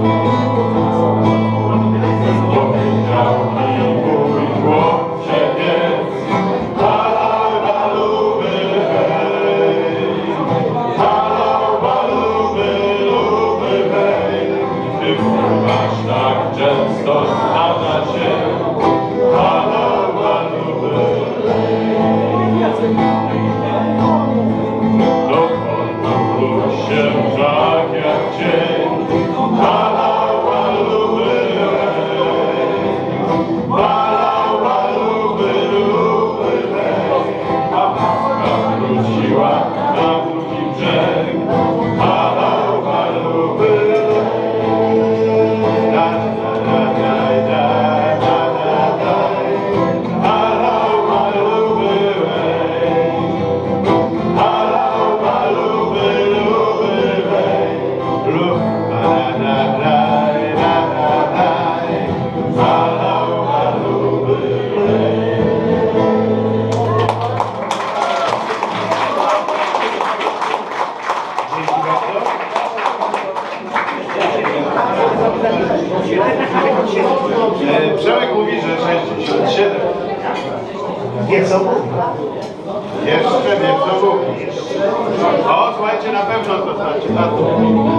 Powiedział mi mój chłopczyk, halał baluby lej, halał baluby, luby lej, ty masz tak często zdarza się, halał baluby lej. Do portu wróć się tak jak cień, halał baluby lej, halał baluby, luby lej, a matka wróciła na drugi brzeg, halał baluby lej. Da, da, da, da, da, da, da, halał baluby lej, halał baluby, luby lej, lub, da, da, da, da, da, da, halał baluby lej. Dzięki bardzo. E, Przemek mówi, że sześćdziesiąt siedem. Wie co mówi? Jeszcze wiem, co mówi. O, słuchajcie, na pewno to znaczy. Na to.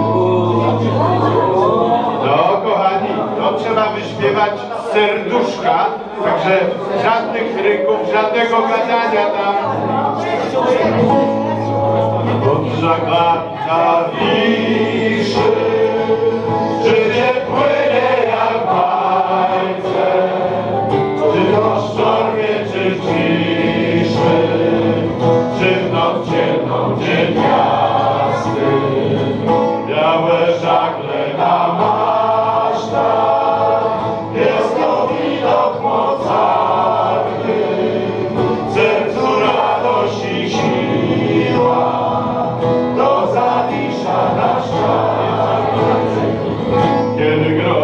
No, kochani, to trzeba wyśpiewać z serduszka, także żadnych ryków, żadnego gadania tam. Od żaglarka wiszy, życie płynie jak bajce, czy to sztormie, czy w ciszy, czy w noc ciemną, dzień jasny, białe żagle na masztach, jest to widok mocarny, w sercu radość i siła, to zawisza nasz czas. Kiedy gro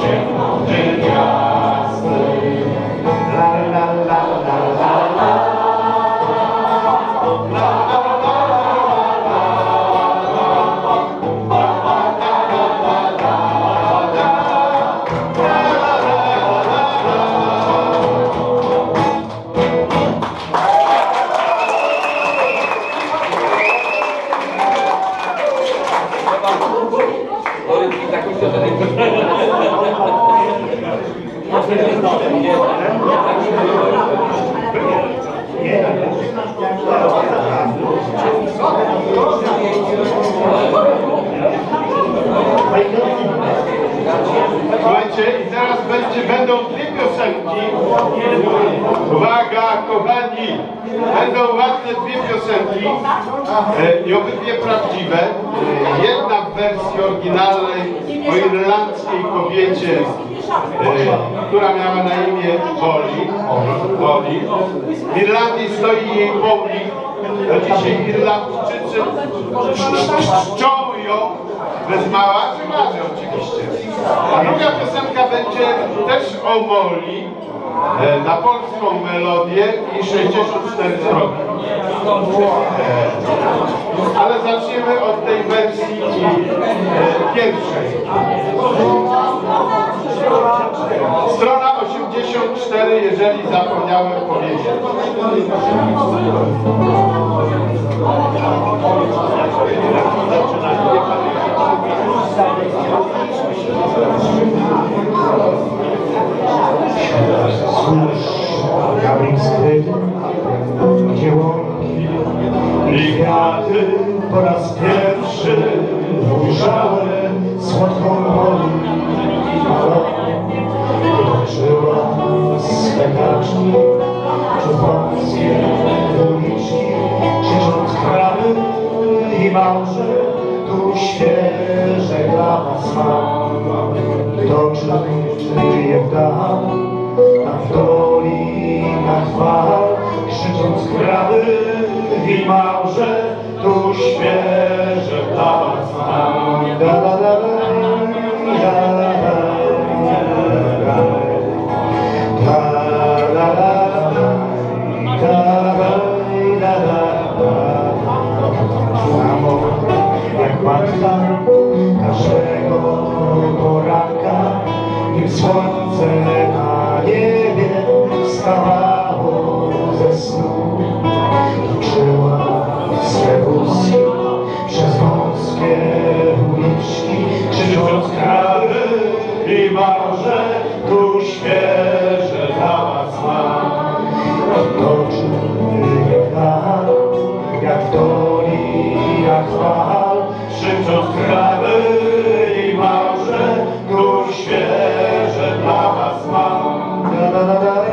dzień jasny. La la la la la la. Słuchajcie, i teraz będzie, będą dwie piosenki. Uwaga, kochani, będą ładne dwie piosenki e, i obydwie prawdziwe. E, jedna w wersji oryginalnej o irlandzkiej kobiecie, e, która miała na imię Polly. Polly. W Irlandii stoi jej pomnik. Do dzisiaj Irlandczycy czczą ją bez mała, czy marzy oczywiście. A druga piosenka będzie też o Molly, e, na polską melodię i sześćdziesiąt cztery stroki. E, ale zaczniemy od tej wersji e, pierwszej. Strona osiemdziesiąt cztery, jeżeli zapomniałem powiedzieć. Słysz, gawin skryty, gdzie łąki i kwiaty po raz pierwszy ujrzałem słodką Molly. Toczyła swe kaczki przez wąskie uliczki, krzycząc krawy i małże, tu świeże dla was mam. Toczy, żyje w dal, tam w dolinach fal, krzycząc krawy i małże, tu świeże dla was mam. Da, da, da, da, da, da. Jak matka każdego poranka, nim słońce na niebie wstawało ze snu, toczyła swe wózki przez wąskie uliczki, krzycząc krawy i małże, tu świeże dla was mam. Toczy jak dal, jak w dolinach fal, krzycząc krawy i małże, tu świeże dla was mam. Da, da, da, da,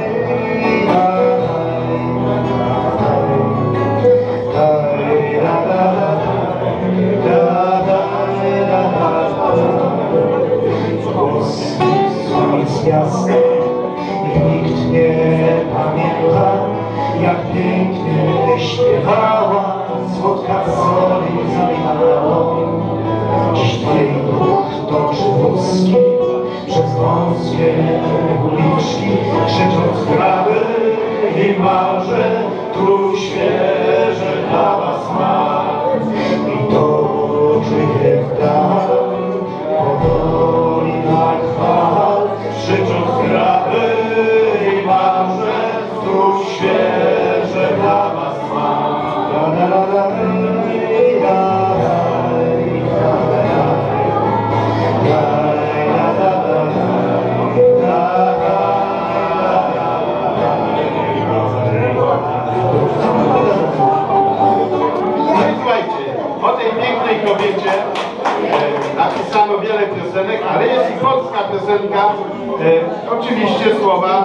jasne i nikt nie pamięta, jak pięknie śpiewała słodka soli zaminało. Dziś jej duch toczy wózki przez wąskie uliczki, krzycząc krawy i małże, tu świeże dla was mam. I toczy je w dal, po dolinach fal, krzycząc krawy i małże, tu świeże dla was mam. Da, da, da, da, da, o tej pięknej kobiecie e, napisano wiele piosenek, ale jest i polska piosenka, e, oczywiście słowa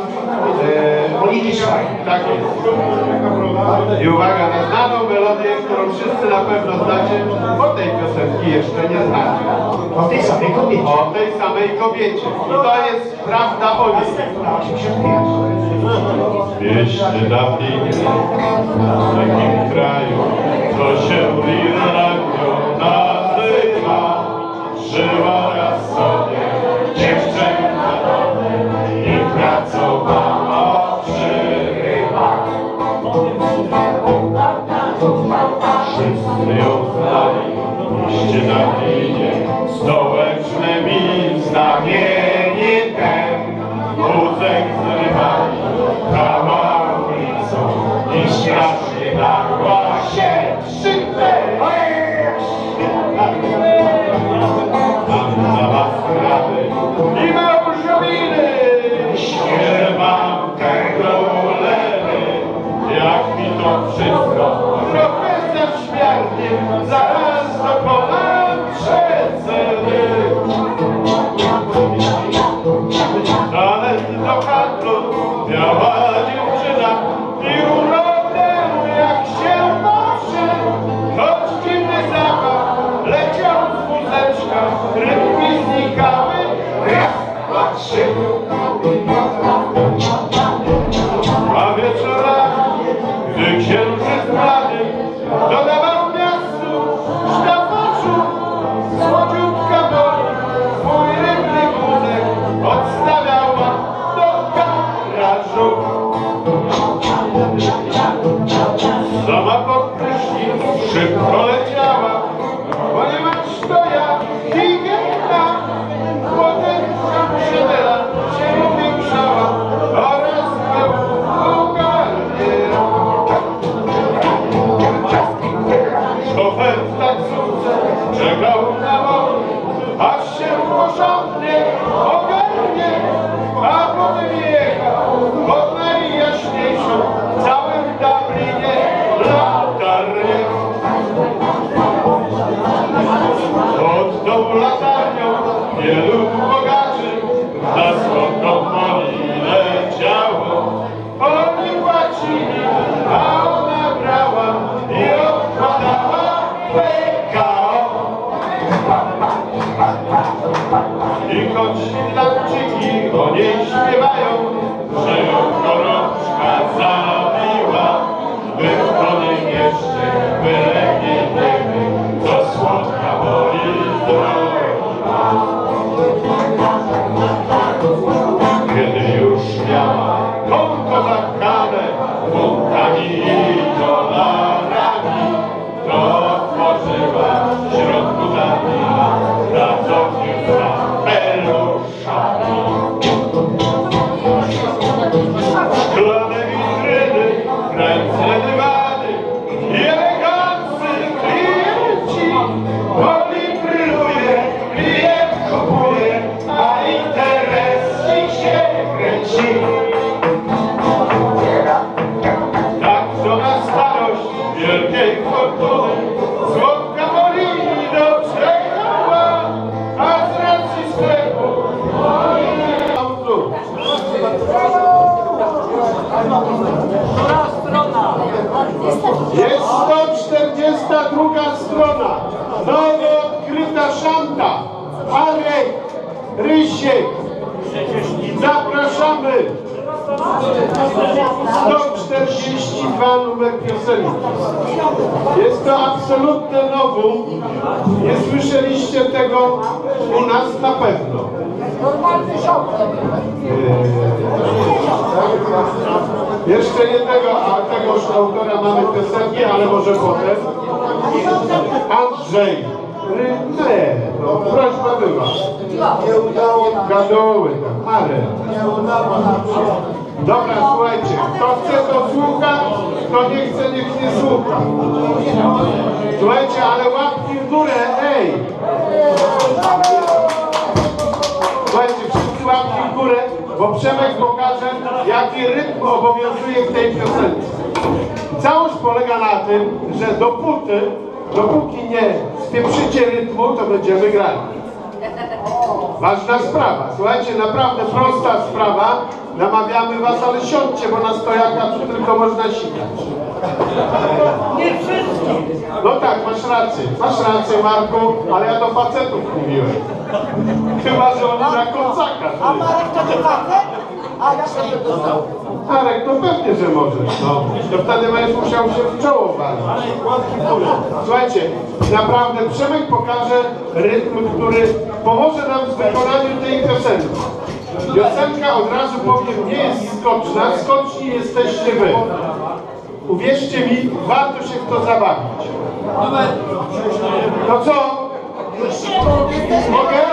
e, tak jest. I uwaga, na znaną melodię, którą wszyscy na pewno znacie, bo tej piosenki jeszcze nie znacie. o tej samej kobiecie. O tej samej kobiecie. I to jest prawda o niej. Wieśny dawniej w takim kraju, co się Irlandią nazywa, żyła raz sobie dziewczęta i pracowała przy rybach. Wszyscy ją znali, iście na linie, stołecznymi znamieniem. Wózek zrywali cała ulicą i strasznie dała się krzyknęła. Tam za was krawy i małżowiny, śpiewam tego lewy, jak mi to wszystko profesor śmiernie, zaraz dokonam przeceny. Talent do handlu miała dziewczyna i urodę jak się noszy, choć dziwny zapach leciał z wózeczka, rybki znikały, raz, dwa, trzy. A wieczorami, gdy księżyc blady dodawał miastu sztafaczu, słodziutka boli swój rybny wózek odstawiała do garażu. Sama pod prysznic szybko leciała, ponieważ to ja higiena, potężna przydela się upiększała oraz był vulgarnie. Szofer w taksówce czekał na woli, aż się porządnie ogarnie, a potem jechał pod najjaśniejszą w całym Dublinie latarnię. Pod tą latarnią wielu bogaczy za słodką woli leciało. Oni płacili, a ona brała i odkładała P K O. I choć Finlandczyki o niej śpiewają, że ją gorączka zabiła, by w niej jeszcze wylegnie wiemy, co słodka woli zdrowa. Kiedy już miała konto zakane buntami i dolarami, to otworzyła w środku zabiła pracownica peluszami. Szklane witryny, kręcne dywany i eleganccy klienci. Woli bryluje, klient kupuje, a interes się kręci. Tak to na starość wielkiej fortuny słodka woli doczekała, a z racji sklepu jest to czterdziesta druga strona, nowo odkryta szanta, Arek, Rysiek, zapraszamy. sto czterdzieści dwa numer piosenki. Jest to absolutne nowum. Nie słyszeliście tego u nas na pewno. Eee, jeszcze jednego, a tegoż autora mamy piosenki, ale może potem. Andrzej. Nie, no prośba była. Gadoły, ale. Dobra, słuchajcie, kto chce to słucha, kto nie chce, niech nie słucha. Słuchajcie, ale łapki w górę, ej! Słuchajcie, wszyscy łapki w górę, bo Przemek pokaże, jaki rytm obowiązuje w tej piosence. Całość polega na tym, że dopóty, dopóki nie spieprzycie rytmu, to będziemy grali. Ważna sprawa. Słuchajcie, naprawdę prosta sprawa. Namawiamy was, ale siądźcie, bo na stojaka tu tylko można sikać. Nie wszyscy. No tak, masz rację. Masz rację, Marku, ale ja do facetów mówiłem. Chyba, że oni na koncaka. A Marek to nie facet? A ja sobie dostał. Marek, no pewnie, że możesz. No. To wtedy będziesz musiał się w czoło bawić. Słuchajcie, naprawdę Przemek pokaże rytm, który pomoże nam w wykonaniu tej piosenki. Piosenka, od razu powiem, nie jest skoczna, skoczni jesteście wy. Uwierzcie mi, warto się w to zabawić. No co? Mogę?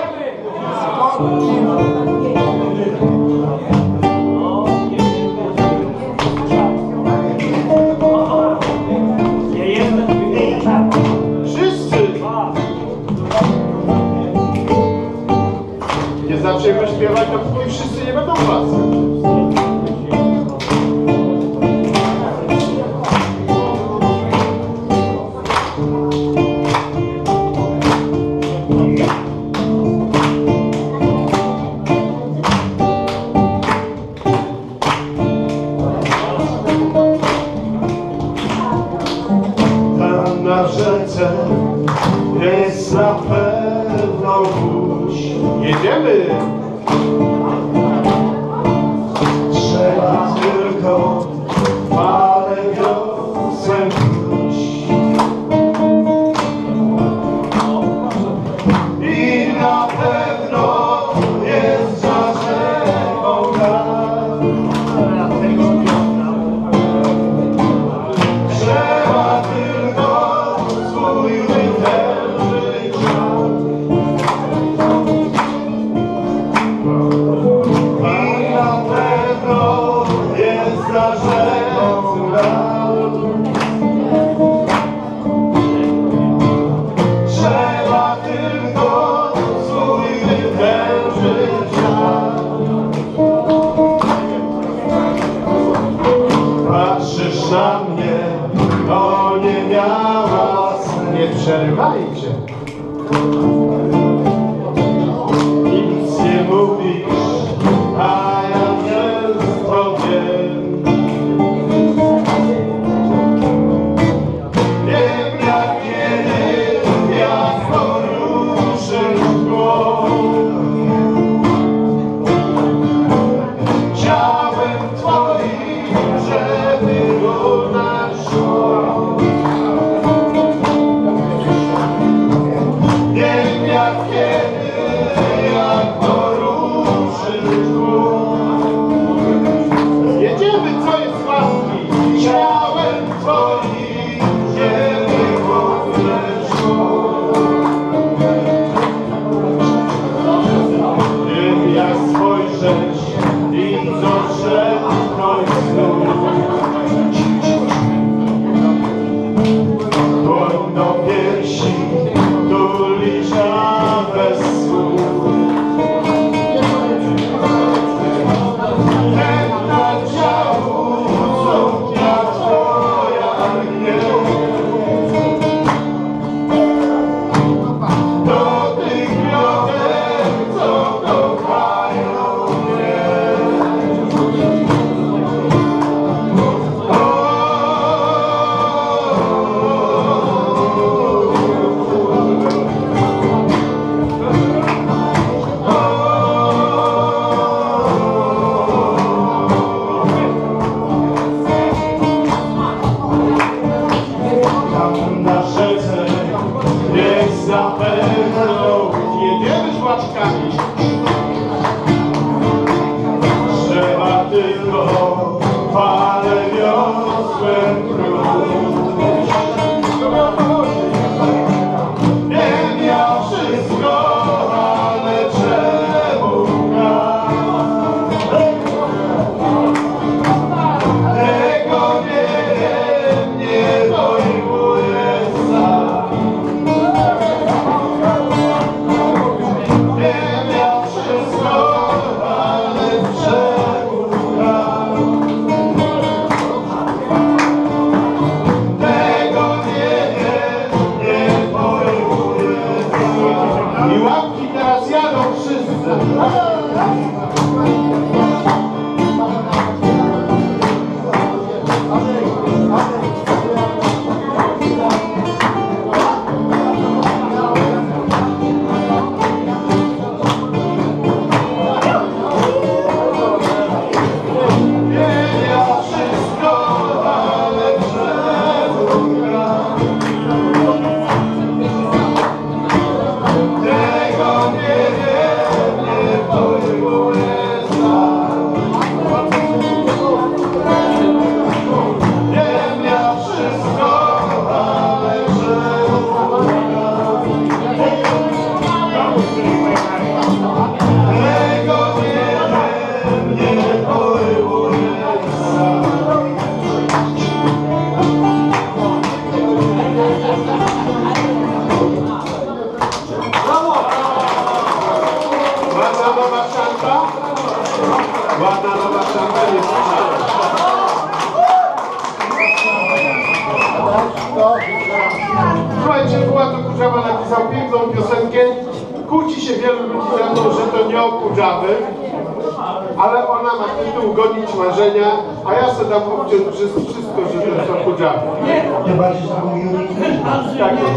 Wszyscy! Nie zaczniemy śpiewać, to później wszyscy nie będą was. Tam na rzece jest na pewno łódź. Jedziemy! Trzeba tylko parę wiosenek pójść. I na pewno jest za rzeką tam. Trzeba tylko swój wytężyć czas. I na pewno jest za rzeką tam. Trzeba tylko swój wytężyć czas. Patrzysz na mnie, to nie miała snu. Nie przerywajcie. Nic nie mówisz, a ja wszystko wiem. Wiem jak kiedy, jak poruszysz głową. Ciałem twoim, żeby luna szła. Wiem jak kiedy, jak poruszysz głową. Jedziemy, co jest łaski. Ciałem twoim, żeby luna szła. Wiem jak spojrzeć i doszedłeś znów. Dłoń do piersi, tulisz na bez słów. Ten na ciału, suknia twoja mnie. Do tych wiotek, co kochają mnie. Tam na rzece jest na pewno. Jedziemy żłaczkami. Trzeba tylko parę wiosłem próć. Wiem ja wszystko, ale czemu tak? Tego nie wiem, nie dojmuję sam. Wiem ja wszystko, ale czemu tak? Ładna nowa szampa jest. Słuchajcie, była to Kurzawa napisał piękną piosenkę. Kłóci się wielu ludzi za to, że to nie o Kurzawy, ale ona ma tytuł Gonić marzenia, a ja sobie dam obciąć wszystko, że to jest o Kurzawy. Chyba, że to mój Tak jest.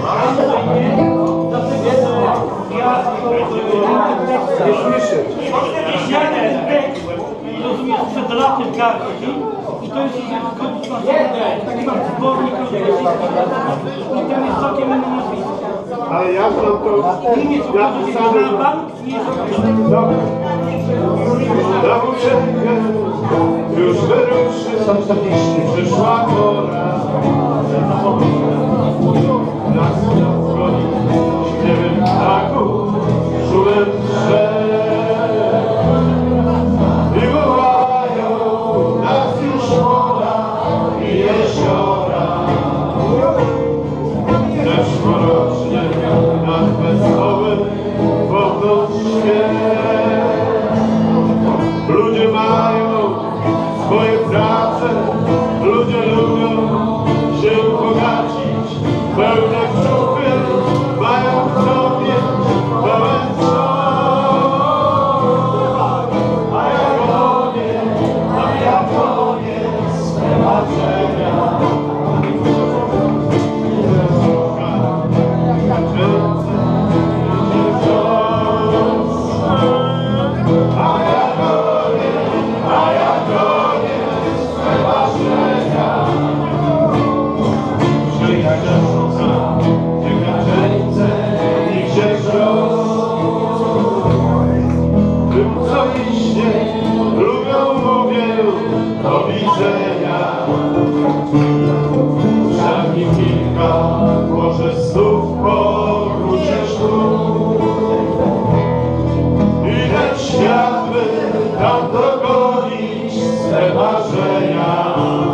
Nie słyszę. Ja ten tekst, rozumiesz, przed latem garści i to jest zgodnie z taki mam zbornik i tam jest całkiem inne nazwisko. Ale ja znam to napisane. Na bank nie jest Dobra. Na włóczęgę już wyruszy, przyszła pora. Nas zgodzi śpiewem ptaków, szumem drzew. I wołają nas już pola i jeziora. Zeszłorocznie nad wesołym wodą świat. Ludzie mają swoje prace, ludzie lubią się bogacić, pełne brzuchy mają w sobie pełen szok. A ja gonię, a ja gonię swe marzenia. A ja gonię, a ja gonię swe marzenia. Życie rzuca, niech ręce, niech się tym, co liśnie lubią, mówię, do widzenia. Żadni kilka, może znów powrócisz tu. I ten świat by tam dogonić swe marzenia.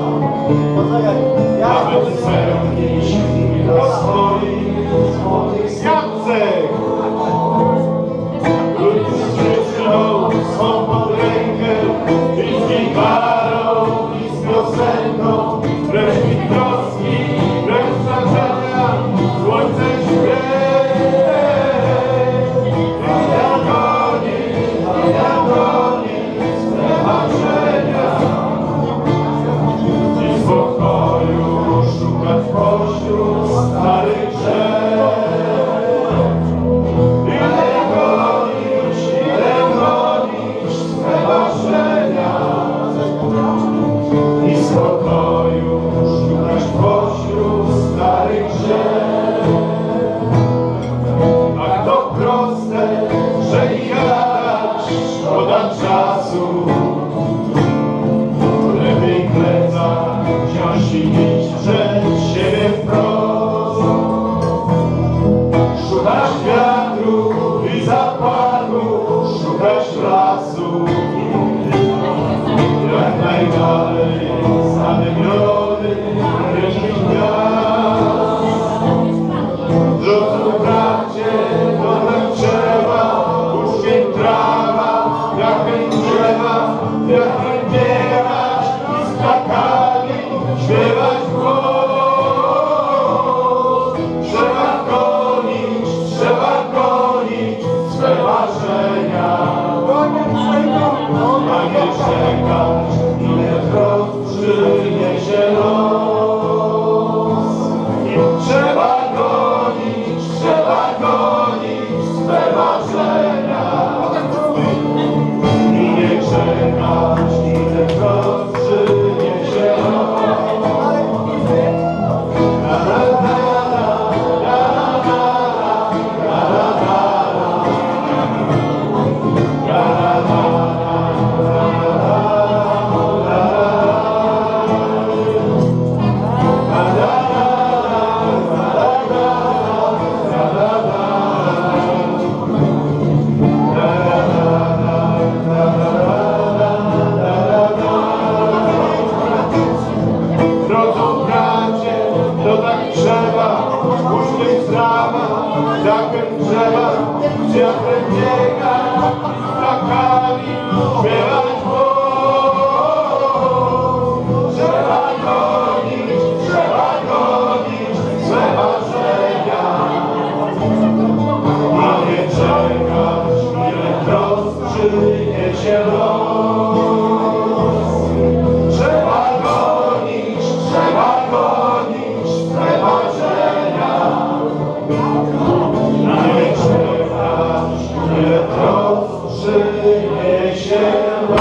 Aby spełnić chwilę swoich złotych Jacek! Ludzie z dziewczyną są pod rękę i z gitarą i z piosenką. Precz mi troski, precz znaczenia, słońce śpiew. A ja gonię, a ja gonię swe marzenia. I spokoju szukać pośród starych drzew. Ile gonić, ile gonić swe marzenia. I spokoju szukać pośród starych drzew. Tak to proste, że i gadać szkoda czasu. Lepiej plecak wziąć i iść przed siebie wprost. Szukać wiatru i zapachu, szukać lasu. Jak najdalej zadymiony wielkich gwiazd. Drodzy bracie, to tak trzeba, uczkiem trawa, jak drzewa, jak biegać i skakali, śpiewać w głos. Trzeba gonić, trzeba gonić swe marzenia. A nie czekać, ile krok przyniesie los. Trzeba gonić, trzeba gonić swe marzenia. I nie czekać, ile krok przyniesie los. La, la, la, la, la, la, la, la, la, la, la.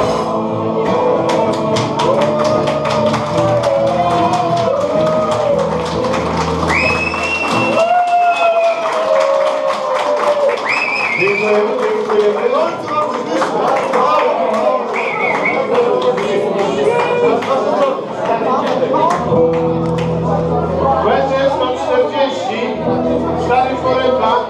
Będzie sto czterdzieści w starych foremkach.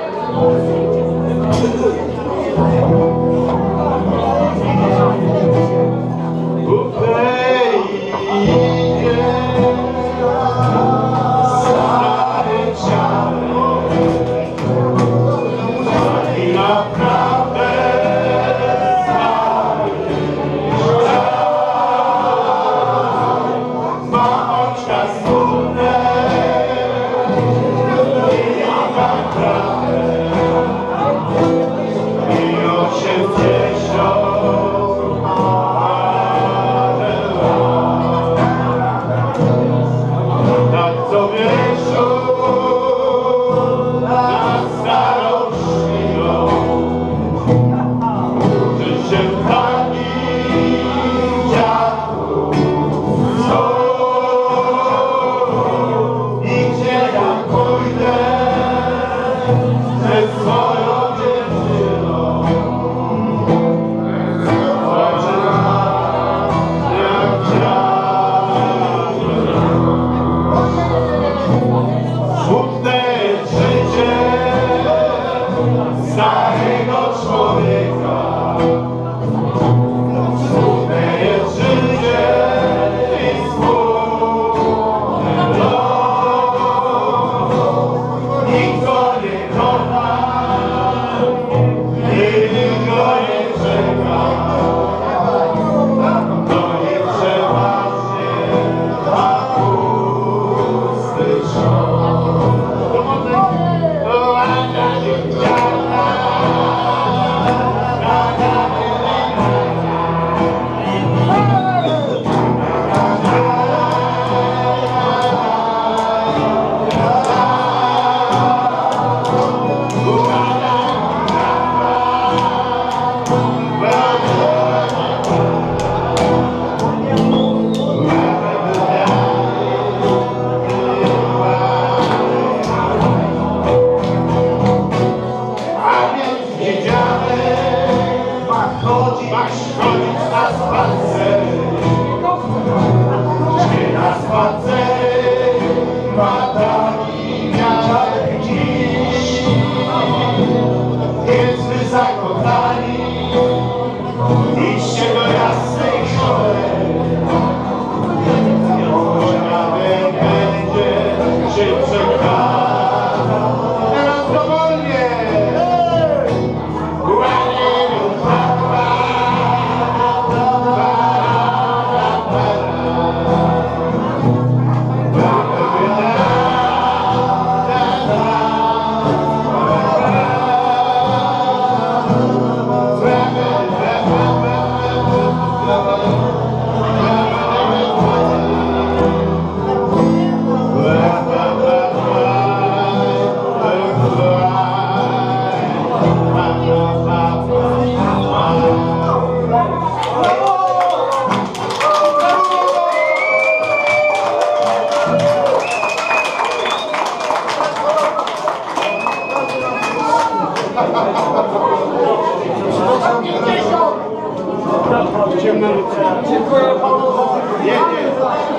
Dziękuję panu. Nie, nie.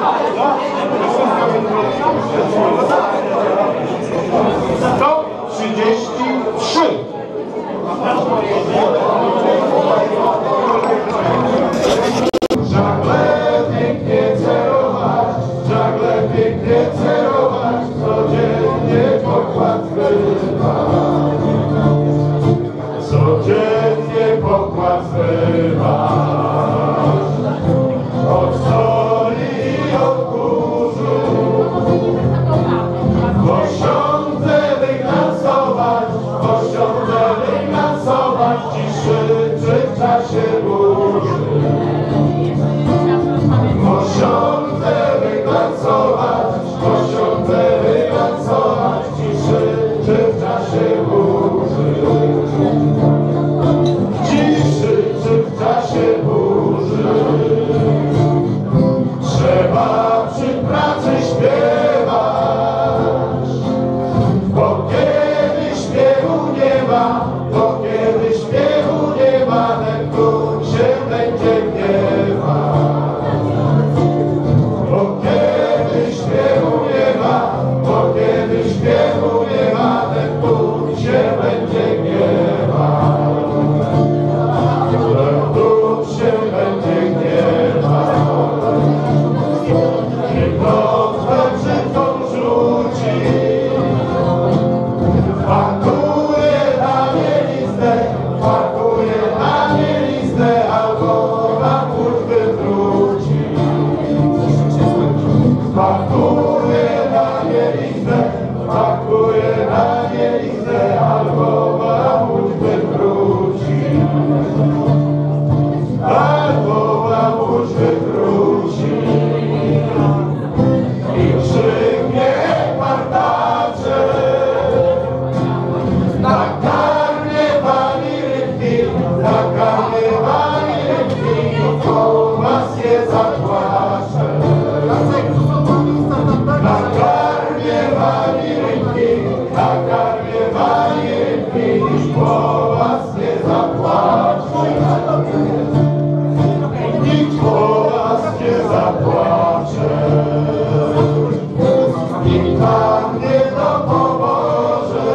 sto trzydzieści trzy. Żagle pięknie celować, żagle pięknie celować, codziennie pokład zbywać. Codziennie pokład zbywać. Od soli i od kurzu, osiądzę wygrasować, osiądzę wygrasować ciszy. będzie gniewa. Niech klątwę brzydką rzuci, pakuje na mieliznę, pakuje na mieliznę, albo na wróżby wróci. Pakuje na mieliznę, pakuje na mieliznę, albo na wróżby wróci. Albo na wróżby wróci. I krzyknie partacze, nakarmię wami rybki, nakarmię wami rybki, to was je zapłaczę. Nakarmię wami rybki, nakarmię wami rybki, to was nie zapłaczę. Nikt po was nie zapłacze. Nikt wam nie dopomoże.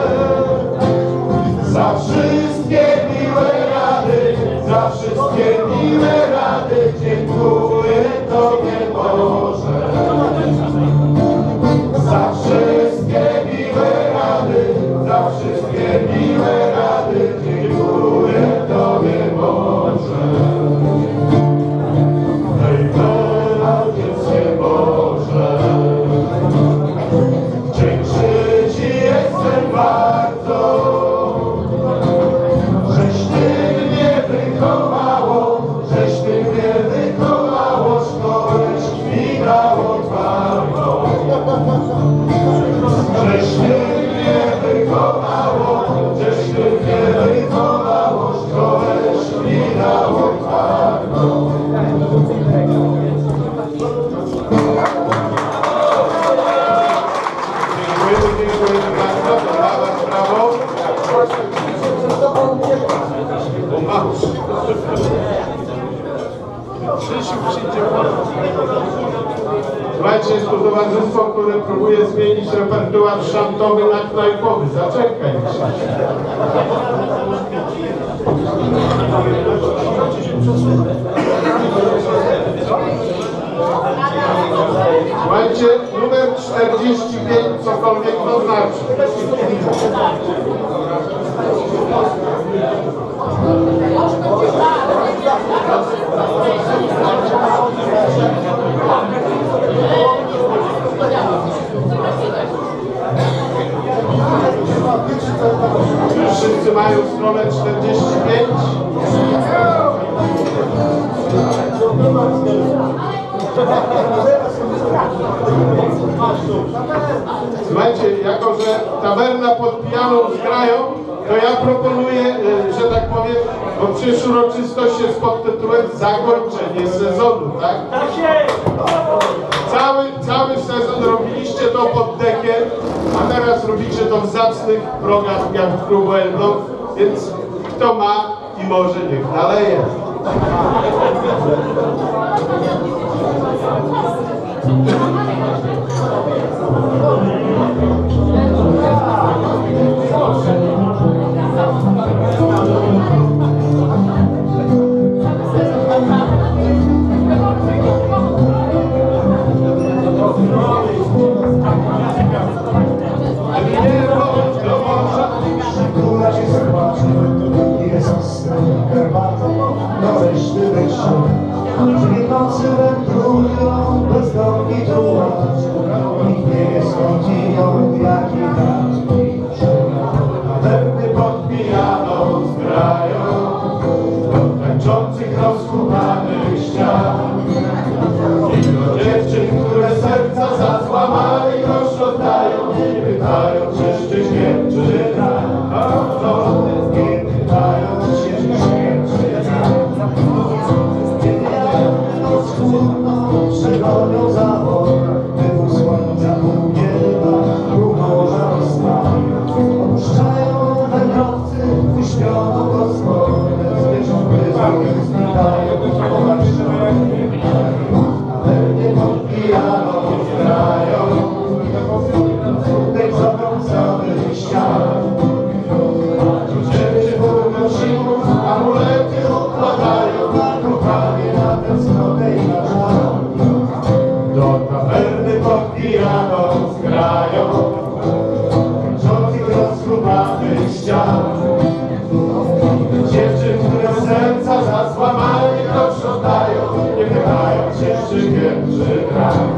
Za wszystkie miłe rady, za wszystkie miłe rady dziękuję Tobie, Boże. Za wszystkie miłe rady, za wszystkie miłe rady dziękuję Tobie, Boże. Hej, Bela, Dzieckie Boże, dziękuję Ci jestem bardzo, żeś Ty mnie wychowało, żeś Ty mnie wychowało, szkołeś mi dało twardo. Żeś Ty mnie wychowało, żeś Ty mnie wychowało, szkołeś mi dało twardo. Dziękujemy, dziękujemy bardzo, to dla Was brawo. Słuchajcie, jest to towarzystwo, które próbuje zmienić repertuar szantowy na knajpowy. Zaczekaj. Słuchajcie, numer czterdzieści pięć, cokolwiek to znaczy. Wszyscy mają stronę czterdzieści pięć. Słuchajcie, jako że tawerna pod pijaną zgrają, to ja proponuję, że tak powiem, bo przecież uroczystość jest pod tytułem zakończenie sezonu, tak? Cały, cały sezon robiliście to pod dekiem, a teraz robicie to w zacnych progach jak klubu Elbląg, więc kto ma i może, niech naleje. Nocy wędrują bezdomni tułacze, nikt nie jest skądinąd, jaki dać. Tawerny pod pijaną zgrają, do tańczących rozkupanych ścian. I do dziewczyn, które serca za złamane grosz oddają, nie pytają, czyż ty śmiem, czy tak. Nie pytają, czy się śmiem, czy tak. Przegonią za wor, wybór słońca, pół nieba, pół morza.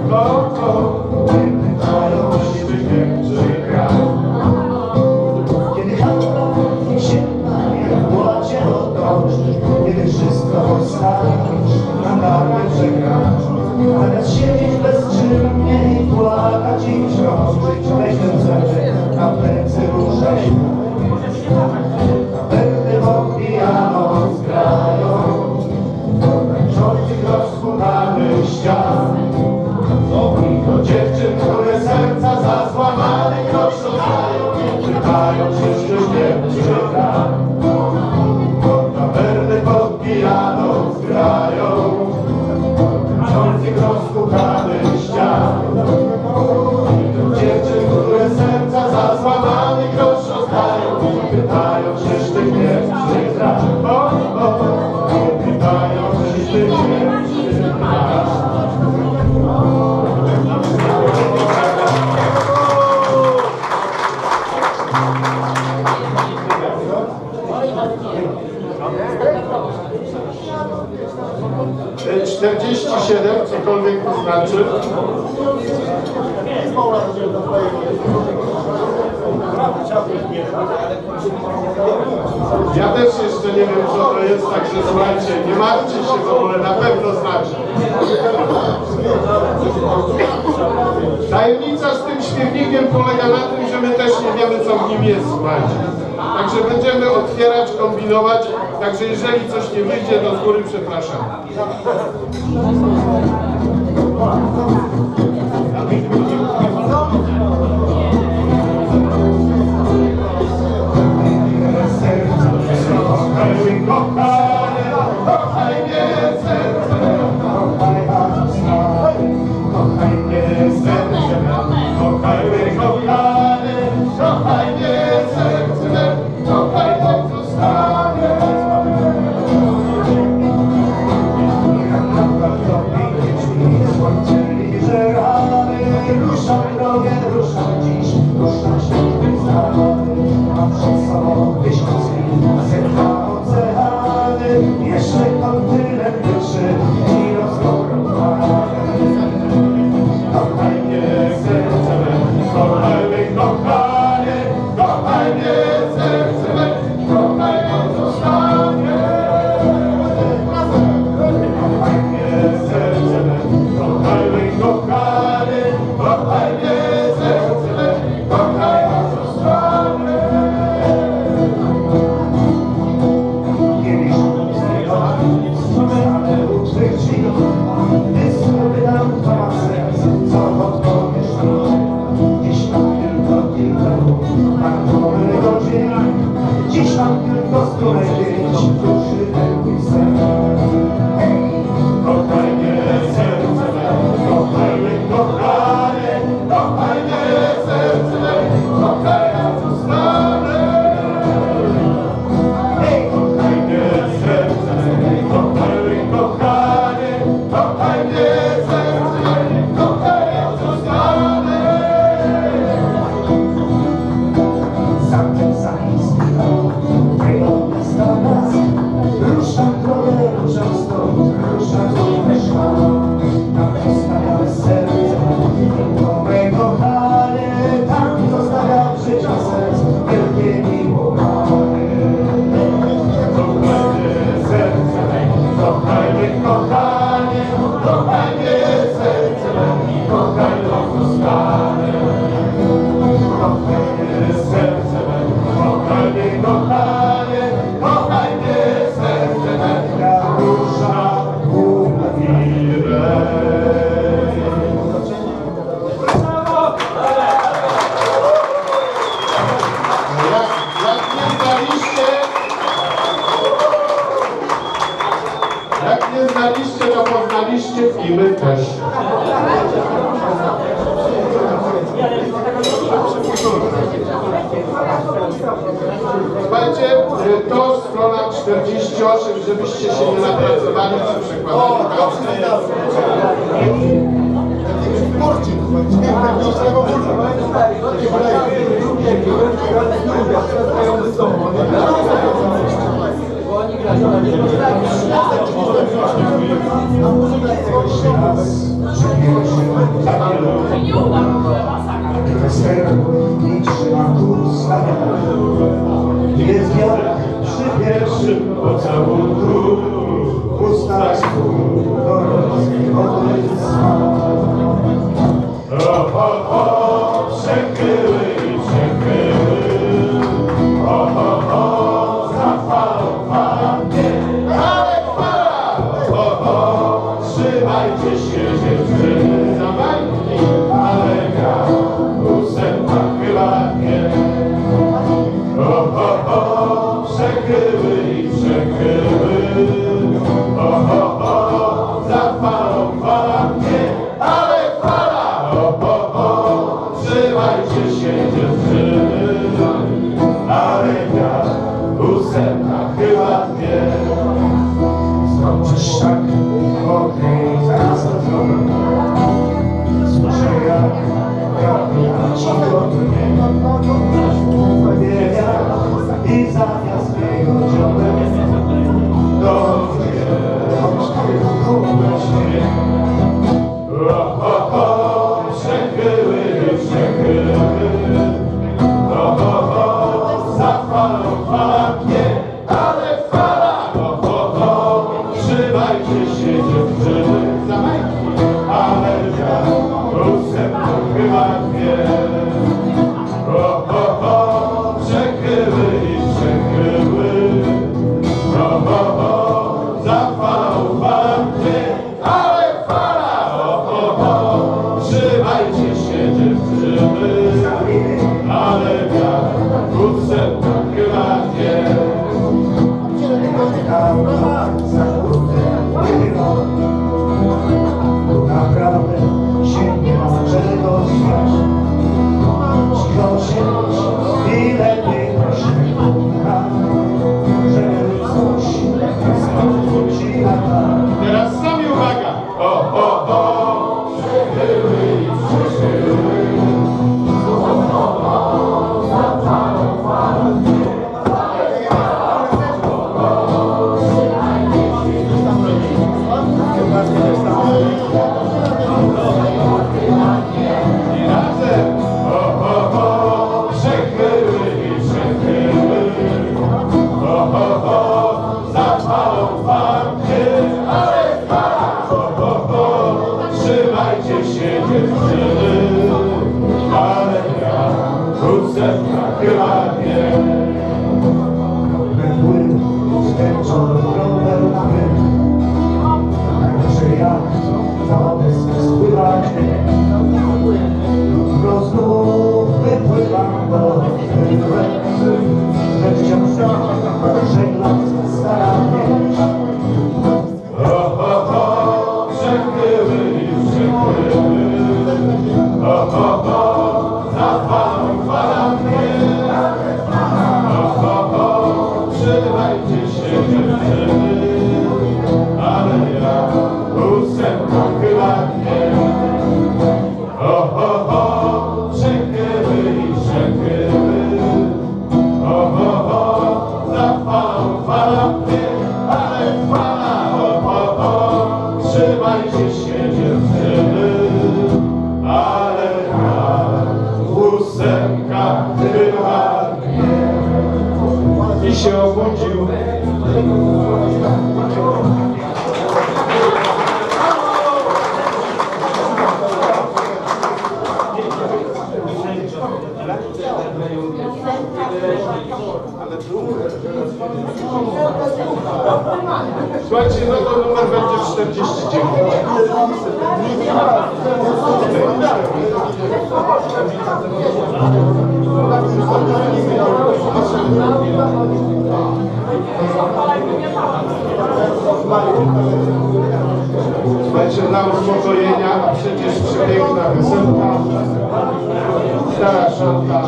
o, o. Pytają, czy wiem, czy gram. Kiedy handla się na płacie odtąd, kiedy wszystko postawisz, na darmie przegrasz. Zamiast siedzieć bezczynnie i płakać i wciążyć, weź ten zęby, na plecy ruszaj. Kapelty w piano zgrają, tańczących rozkuwanych ścian. I do dziewczyn, które serca za złamanych rozsądzają, pytają się, czy wiem, czy tam. Tawerny pod piano zgrają, tańczących rozkuwanych ścian. I do dziewczyn, które serca za złamanych rozsądzają, pytają się, czy wiem, czy tam. O, o, pytają się, czy wiem, czy tam. czterdzieści siedem, cokolwiek to znaczy. Ja też jeszcze nie wiem, co to jest, także słuchajcie, nie martwcie się w ogóle, na pewno znaczy. Tajemnica z tym śpiewnikiem polega na tym, że my też nie wiemy, co w nim jest, słuchajcie. Także będziemy otwierać, kombinować, także jeżeli coś nie wyjdzie, to z góry przepraszam. Ruszam drogę, ruszam dziś, ruszam świetnych zawody. Mam przed sobą tysiąc mil, setka oceany. Jeszcze kontynent wyższy i rozkochany. Kochaj mnie serce me, kochaj mnie kochanie, kochaj mnie serce me, kochaj mnie zostanie. Kochaj mnie serce me, kochaj mnie kochanie, kochaj mnie serce me, kochaj mnie zostanie. Kiedyś zniewolony, zostanę u twych drzwi, gdy sobie dam to ma sens, co odpowiesz mi. Dziś mam tylko kilka dni, mam dobry godzin, dziś mam tylko stronę pięć, duszy ten mój sen. Kochaj mnie serce me, kochaj mnie kochanie, kochaj mnie serce me, kochaj ja zostanę. Kochaj mnie serce me, kochaj mnie kochanie, kochaj mnie serce me, kochaj ja zostanę. Sam ten zaistny rok, tego miasta nas, ruszam drogę, ruszam stąd, ruszam z szkoły. Tam zostawiam serce, tylko me kochanie, tam zostawiam życia sens, wielkie miłowanie. Kochaj mnie serce me, kochaj mnie kochanie, kochaj mnie serce me, kochaj to zostanę. Kochaj mnie serce me, kochaj mnie kochanie, kochaj mnie serce me, ja ruszam u Jak, jak nie znaliście, jak nie znaliście, to poznaliście i my też. Słuchajcie, to strona czterdzieści osiem, żebyście się nie napracowali przy przekładaniu. Przyniesie I trzyma usta. Jest wiatr przy pierwszym pocałunku. Usta swój dorosłych odbyt O, o, o, przechyły i przechyły. O, o, o, zapalą panie. Ale chwala! O, o, trzymajcie się dziewczyny za bańki. Ale ja ósemka chyba nie. O, o, o, przechyły i przechyły. O, o, o, zapalą panie. Ale chwala! O, o, o, trzymajcie się dziewczyny. Ale ja ósemka chyba nie. Skończysz tak, okej, zaraz to zrobię. Słyszę jak kapita ci gotuje. Powiewia i zamiast jego dziobem do mnie, choć tylko właśnie. O, o, o, przechyły i przechyły. O, o, o, zapalą panie. Ale fala! O, o, o, trzymajcie się dziewczyny za majki. Ale ja ósemka chyba nie. O, o, o, przechyły i przechyły. O, o, o, zapalą panie. Ale fala! O, o, o, trzymajcie się dziewczyny. Ale ja ósemka chyba nie. Naprawdę się nie ma czego spać. Cicho siedź i lepiej śmiech, żeby coś skończył ci lata. Teraz sami uwaga! O, o, o! Przechyły i przechyły. I razem! O, o, o! Przechyły i przechyły. O, o, o! Zapalą panie. Ale fala! O, o, o! Trzymajcie się dziewczyny. Ale ja ósemka chyba nie. Płyn skończony rower na ryb. Że jak wodę spływacie, znów wypływam do tyłek. Lecz wciąż żeglam starannie. O, o, o, przechyły i przechyły. O, o, o, zapalą falangie. O, o, o, trzymajcie się dziewczyny. Ale ja ósemka chyba nie. O, o, o, przechyły i przechyły. O, o, o, zapalą falangie. Ale fala! O, o, o, trzymajcie się dziewczyny. Ale ja ósemka chyba nie. I się obudził. Słuchajcie, no to numer będzie czterdzieści dziewięć. Słuchajcie, dla uspokojenia, a przecież przepiękna piosenka. Stara szanka.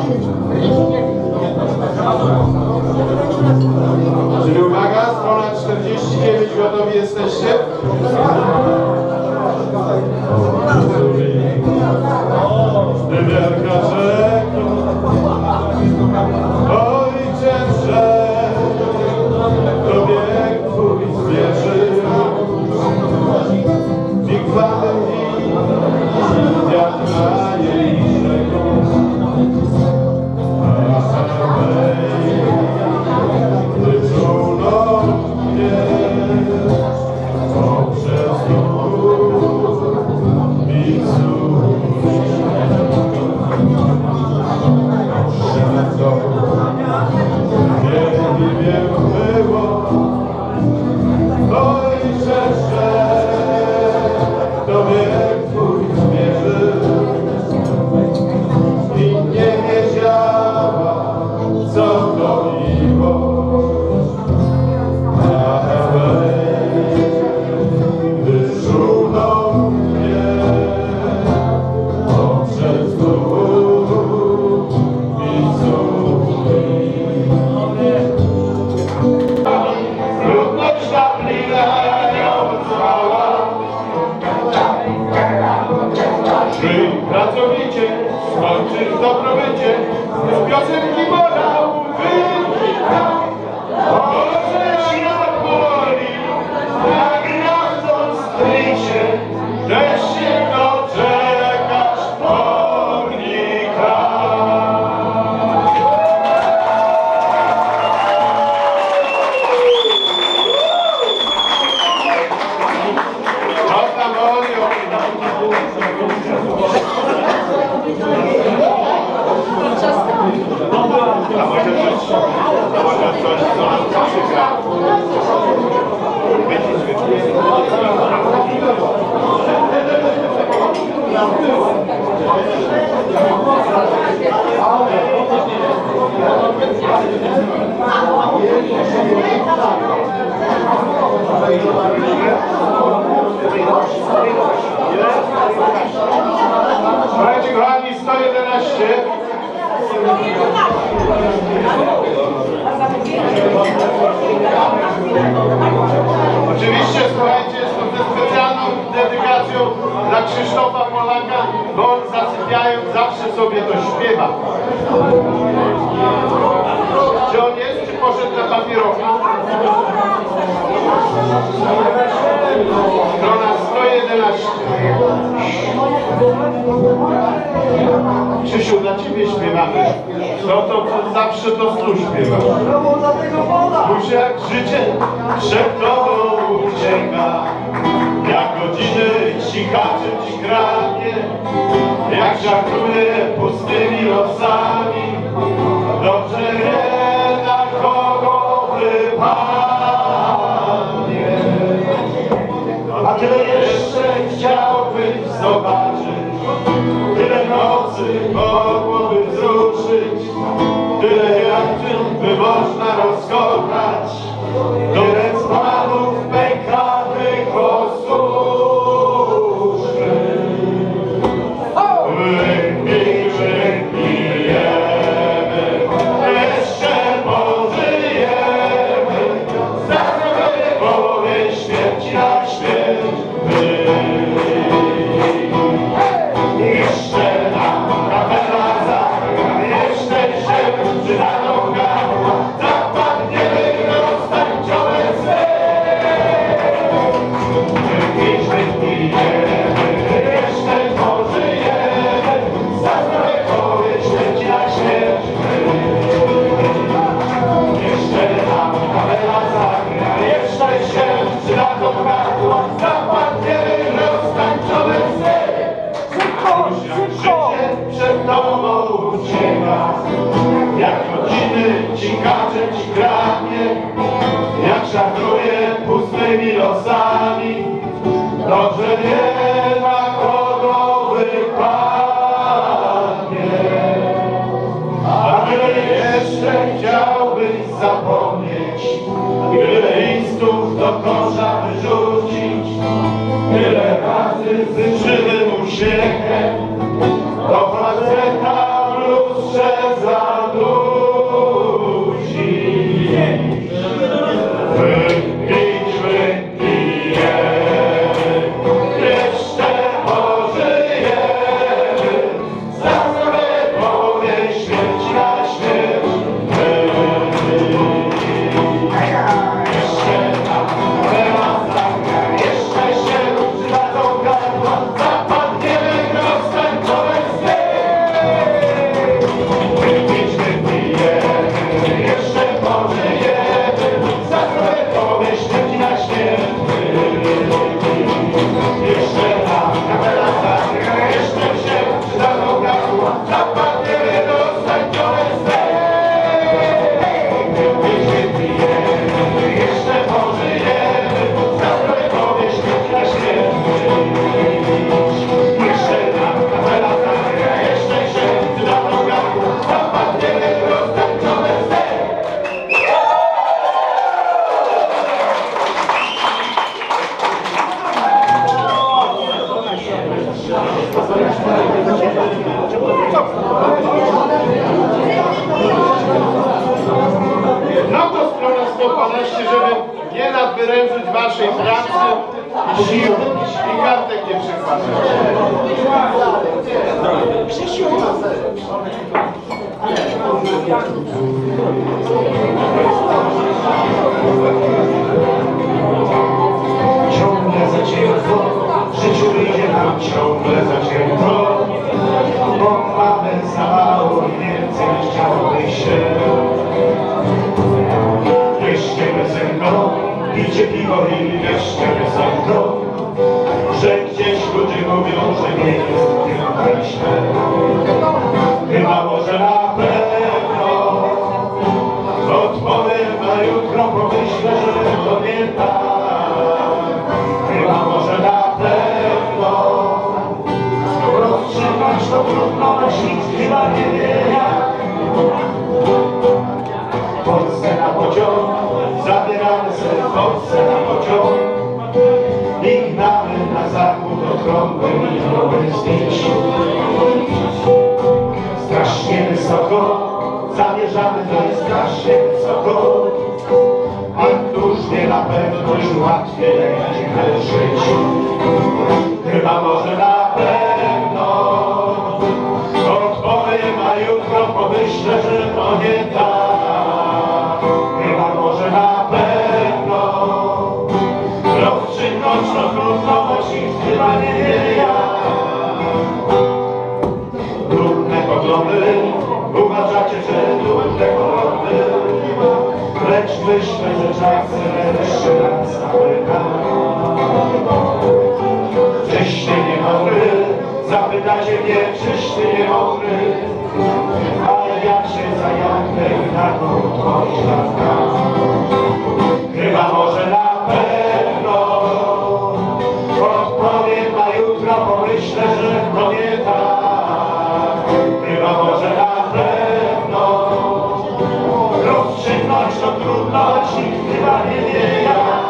Czyli uwaga, strona czterdzieści dziewięć, gotowi jesteście? Ty wielka rzeko, ojciec rzek, do bieg twój zwierzy, wigwamy i pracowicie, skończysz w dobrobycie, z piosenki morał wynika. Możesz jak boli, jak razem stryjcie, też się doczekasz pomnika. Co tam woli, a może coś, a może coś, co przygra. Słuchajcie, kochani, sto jedenaście. Oczywiście, słuchajcie, jest to ze specjalną dedykacją dla Krzysztofa Polaka, bo on zasypiając zawsze sobie to śpiewa. Czy on jest, czy poszedł na papieroka? Strona sto jedenaście. Krzysiu, dla ciebie śpiewamy. No to, to zawsze to stu śpiewasz. Spójrz jak życie przed tobą ucieka, jak godziny cichaczem ci kradnie, jak żartuje pustymi losami. Dobrze wie, na kogo wypadnie. A tyle jeszcze chciałbyś zobaczyć, tyle nocy mogłoby wzruszyć, tyle gwiazd by można rozkochać, tyle spadów pękanych osuszy. Wypij, wypijemy, jeszcze pożyjemy, za zdrowie powie śmierć na śmierć. Jeszcze nam kapela zagra, jeszcze się przydaną gardła, zapadniemy roztańczone swe. Wypić, wypijemy, jeszcze pożyjemy, za zdrowie powie śmierć na śmierć. Jeszcze nam kapela zagra, jeszcze się przydaną gardła, zapadniemy roztańczone swe. Życie przed tobą ucieka, jak godziny cichacze ci kradnie, jak żartuje pustymi losami. Dobrze wie, na kogo wypadnie. A tyle jeszcze chciałbyś zapomnieć, tyle listów do kosza wyrzucić, tyle razy z żywym uśmiechem do faceta w lustrze zadusić. Wypić, wypijemy, jeszcze pożyjemy, za zdrowie powie śmierć na śmierć. Jeszcze nam kapela zagra, jeszcze się przydadzą gardła, zapadniemy roztańczone sny. Wypić, wypijemy, jeszcze pożyjemy, za zdrowie powie śmierć na śmierć. Jeszcze nam kapela zagra, jeszcze się przydadzą gardła, zapadniemy roztańczone sny. Wypić, wypijemy, jeszcze pożyjemy, za zdrowie powie śmierć na śmierć. Jeszcze nam kapela zagra, jeszcze się przydadzą gardła, zapadniemy roztańczone sny. No to strona sto dwanaście, żeby nie nadwyrężyć waszej pracy i sił i kartek nie przykładać. Krzysiu. Ciągle za cienko, w życiu idzie nam ciągle za cienko, bo mamy za mało i więcej chciałoby się. Jeszcze piosenko, picie piwo i jeszcze piosenko, że gdzieś ludzie mówią, że nie jest tylko i źle. Chyba może na pewno odpowiem na jutro, pomyślę, że to nie tak. Chyba może na pewno rozstrzygać to trudno, lecz nikt chyba nie wie jak. W Polsce na pociąg, zabieramy se w Polsce na pociąg i gnamy na zachód okrągłe miliony zdjęć. Strasznie wysoko, zamierzamy, to jest strasznie wysoko, a któż wie, na pewno już łatwiej będzie żyć. Chyba może na pewno odpowiem, a jutro pomyślę, że to nie tak. Chyba może na pewno rozstrzygnąć to trudno, bo nikt chyba nie wie jak. Trudne poglądy, uważacie, że trudne poglądy, lecz myślę, że czasem jeszcze nas zamyka. Czyś ty nie mądry, zapytacie mnie, czyś ty nie mądry, ale ja się zajadę i na to odpowiedź dam. Chyba może na pewno odpowiem na jutro, pomyślę, że to nie tak. Chyba może na pewno rozstrzygnąć to trudno, choć nikt chyba nie wie jak.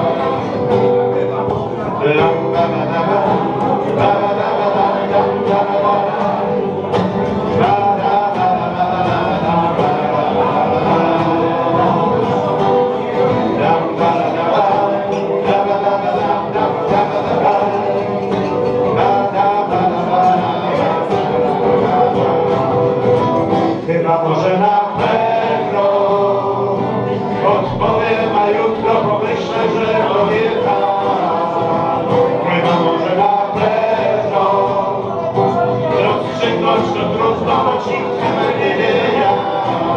Chyba może na pewno odpowiem, a jutro pomyślę, że to nie tak. Chyba może na pewno rozstrzygnąć to trudno, choć nikt chyba nie wie jak.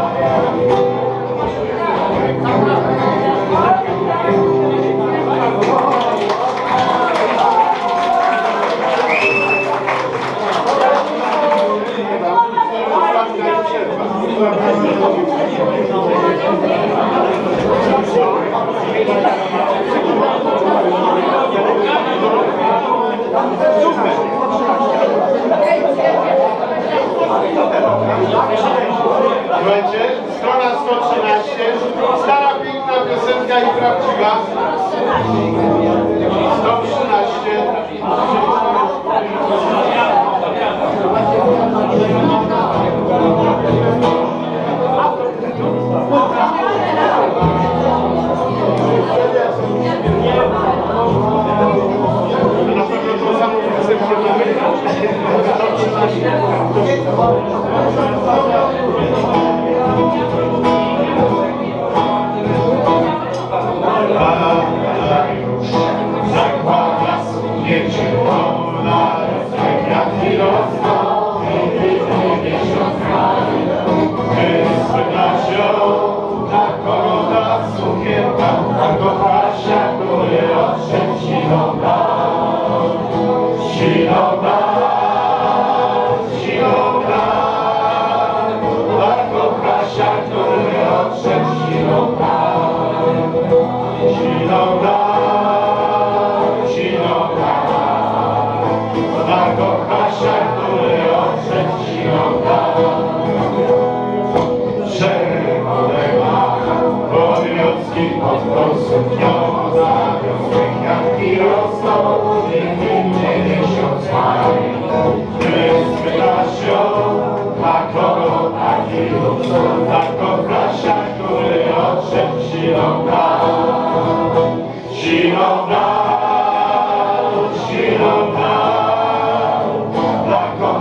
Słuchajcie, strona sto trzynaście, stara piękna piosenka i prawdziwa. sto trzynaście. Na pewno tą samą piosenkę mamy. sto trzynaście. Zakłada sukiecie wolna, jak i rosną, i miesiąc maj. Wysyła się na kogo ta sukienka, a kochasia, który odszedł siną dał. Siną dał, siną dał, a kochasia, który odszedł siną dał. Siną dał. Kasia, który odszedł siną dał. Czerwone ma podwiocki pod tą suknią, zawiosły kwiatki rosną i inny miesiąc maj. Gdy Kasią, a kogo taki lud, tako Kasia, który odszedł siną dał. Siną dał, siną dał.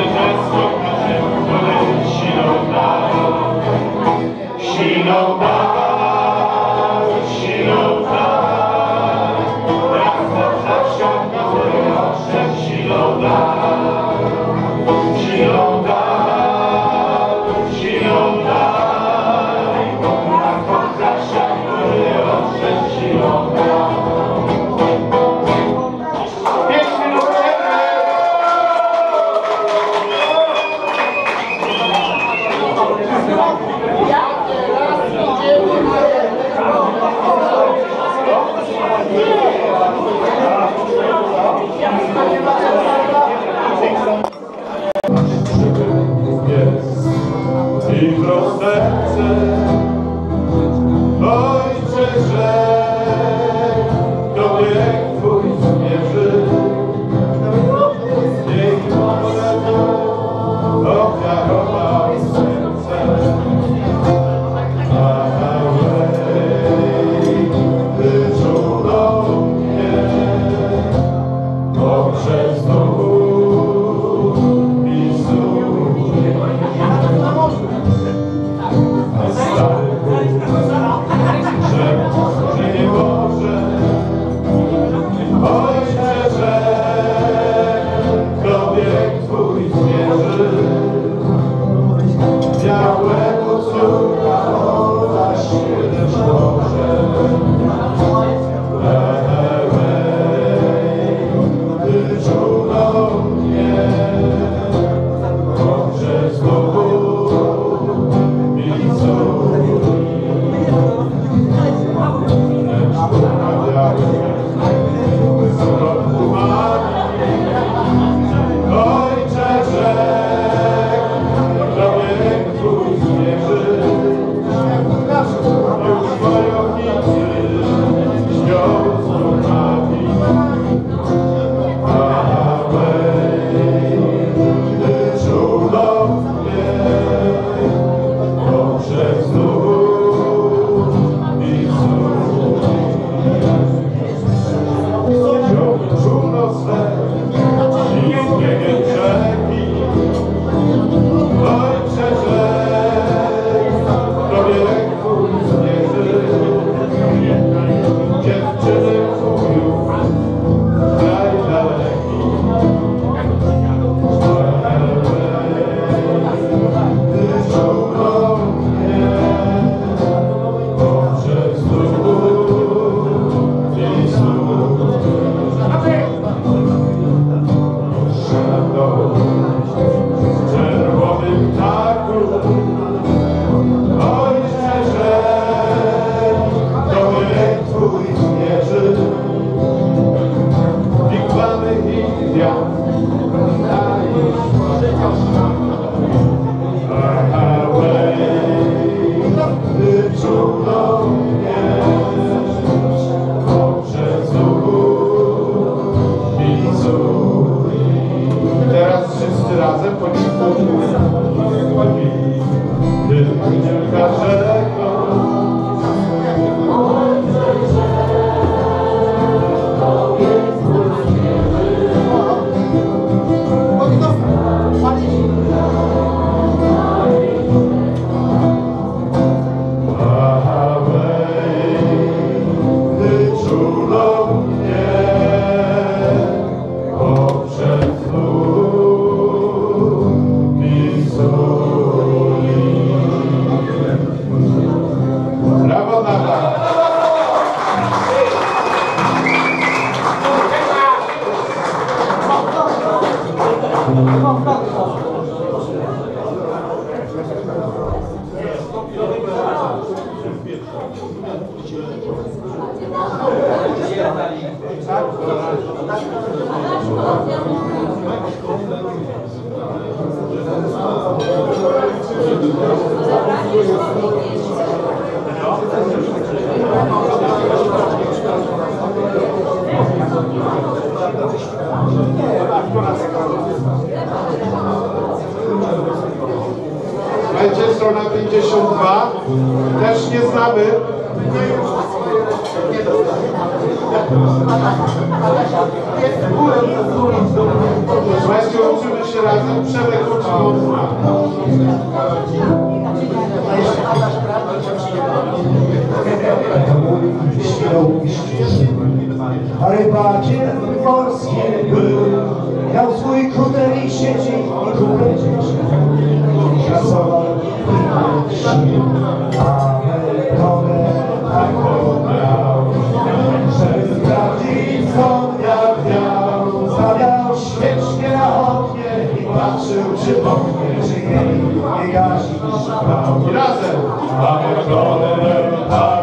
Będzie strona pięćdziesiąt dwa, też nie znamy. Słuchajcie, uczymy się razem, Przemek uczy A rybakiem morskim był, miał swój kuter i sieci i kupę dzieci. Pracował i śnił, a Meltonę taką miał, żeby sprawdzić, co miał miał. Stawiał świeczkę na oknie i patrzył, czy poknie, czy jej nie gasi, czy brał. I razem! A Meltonę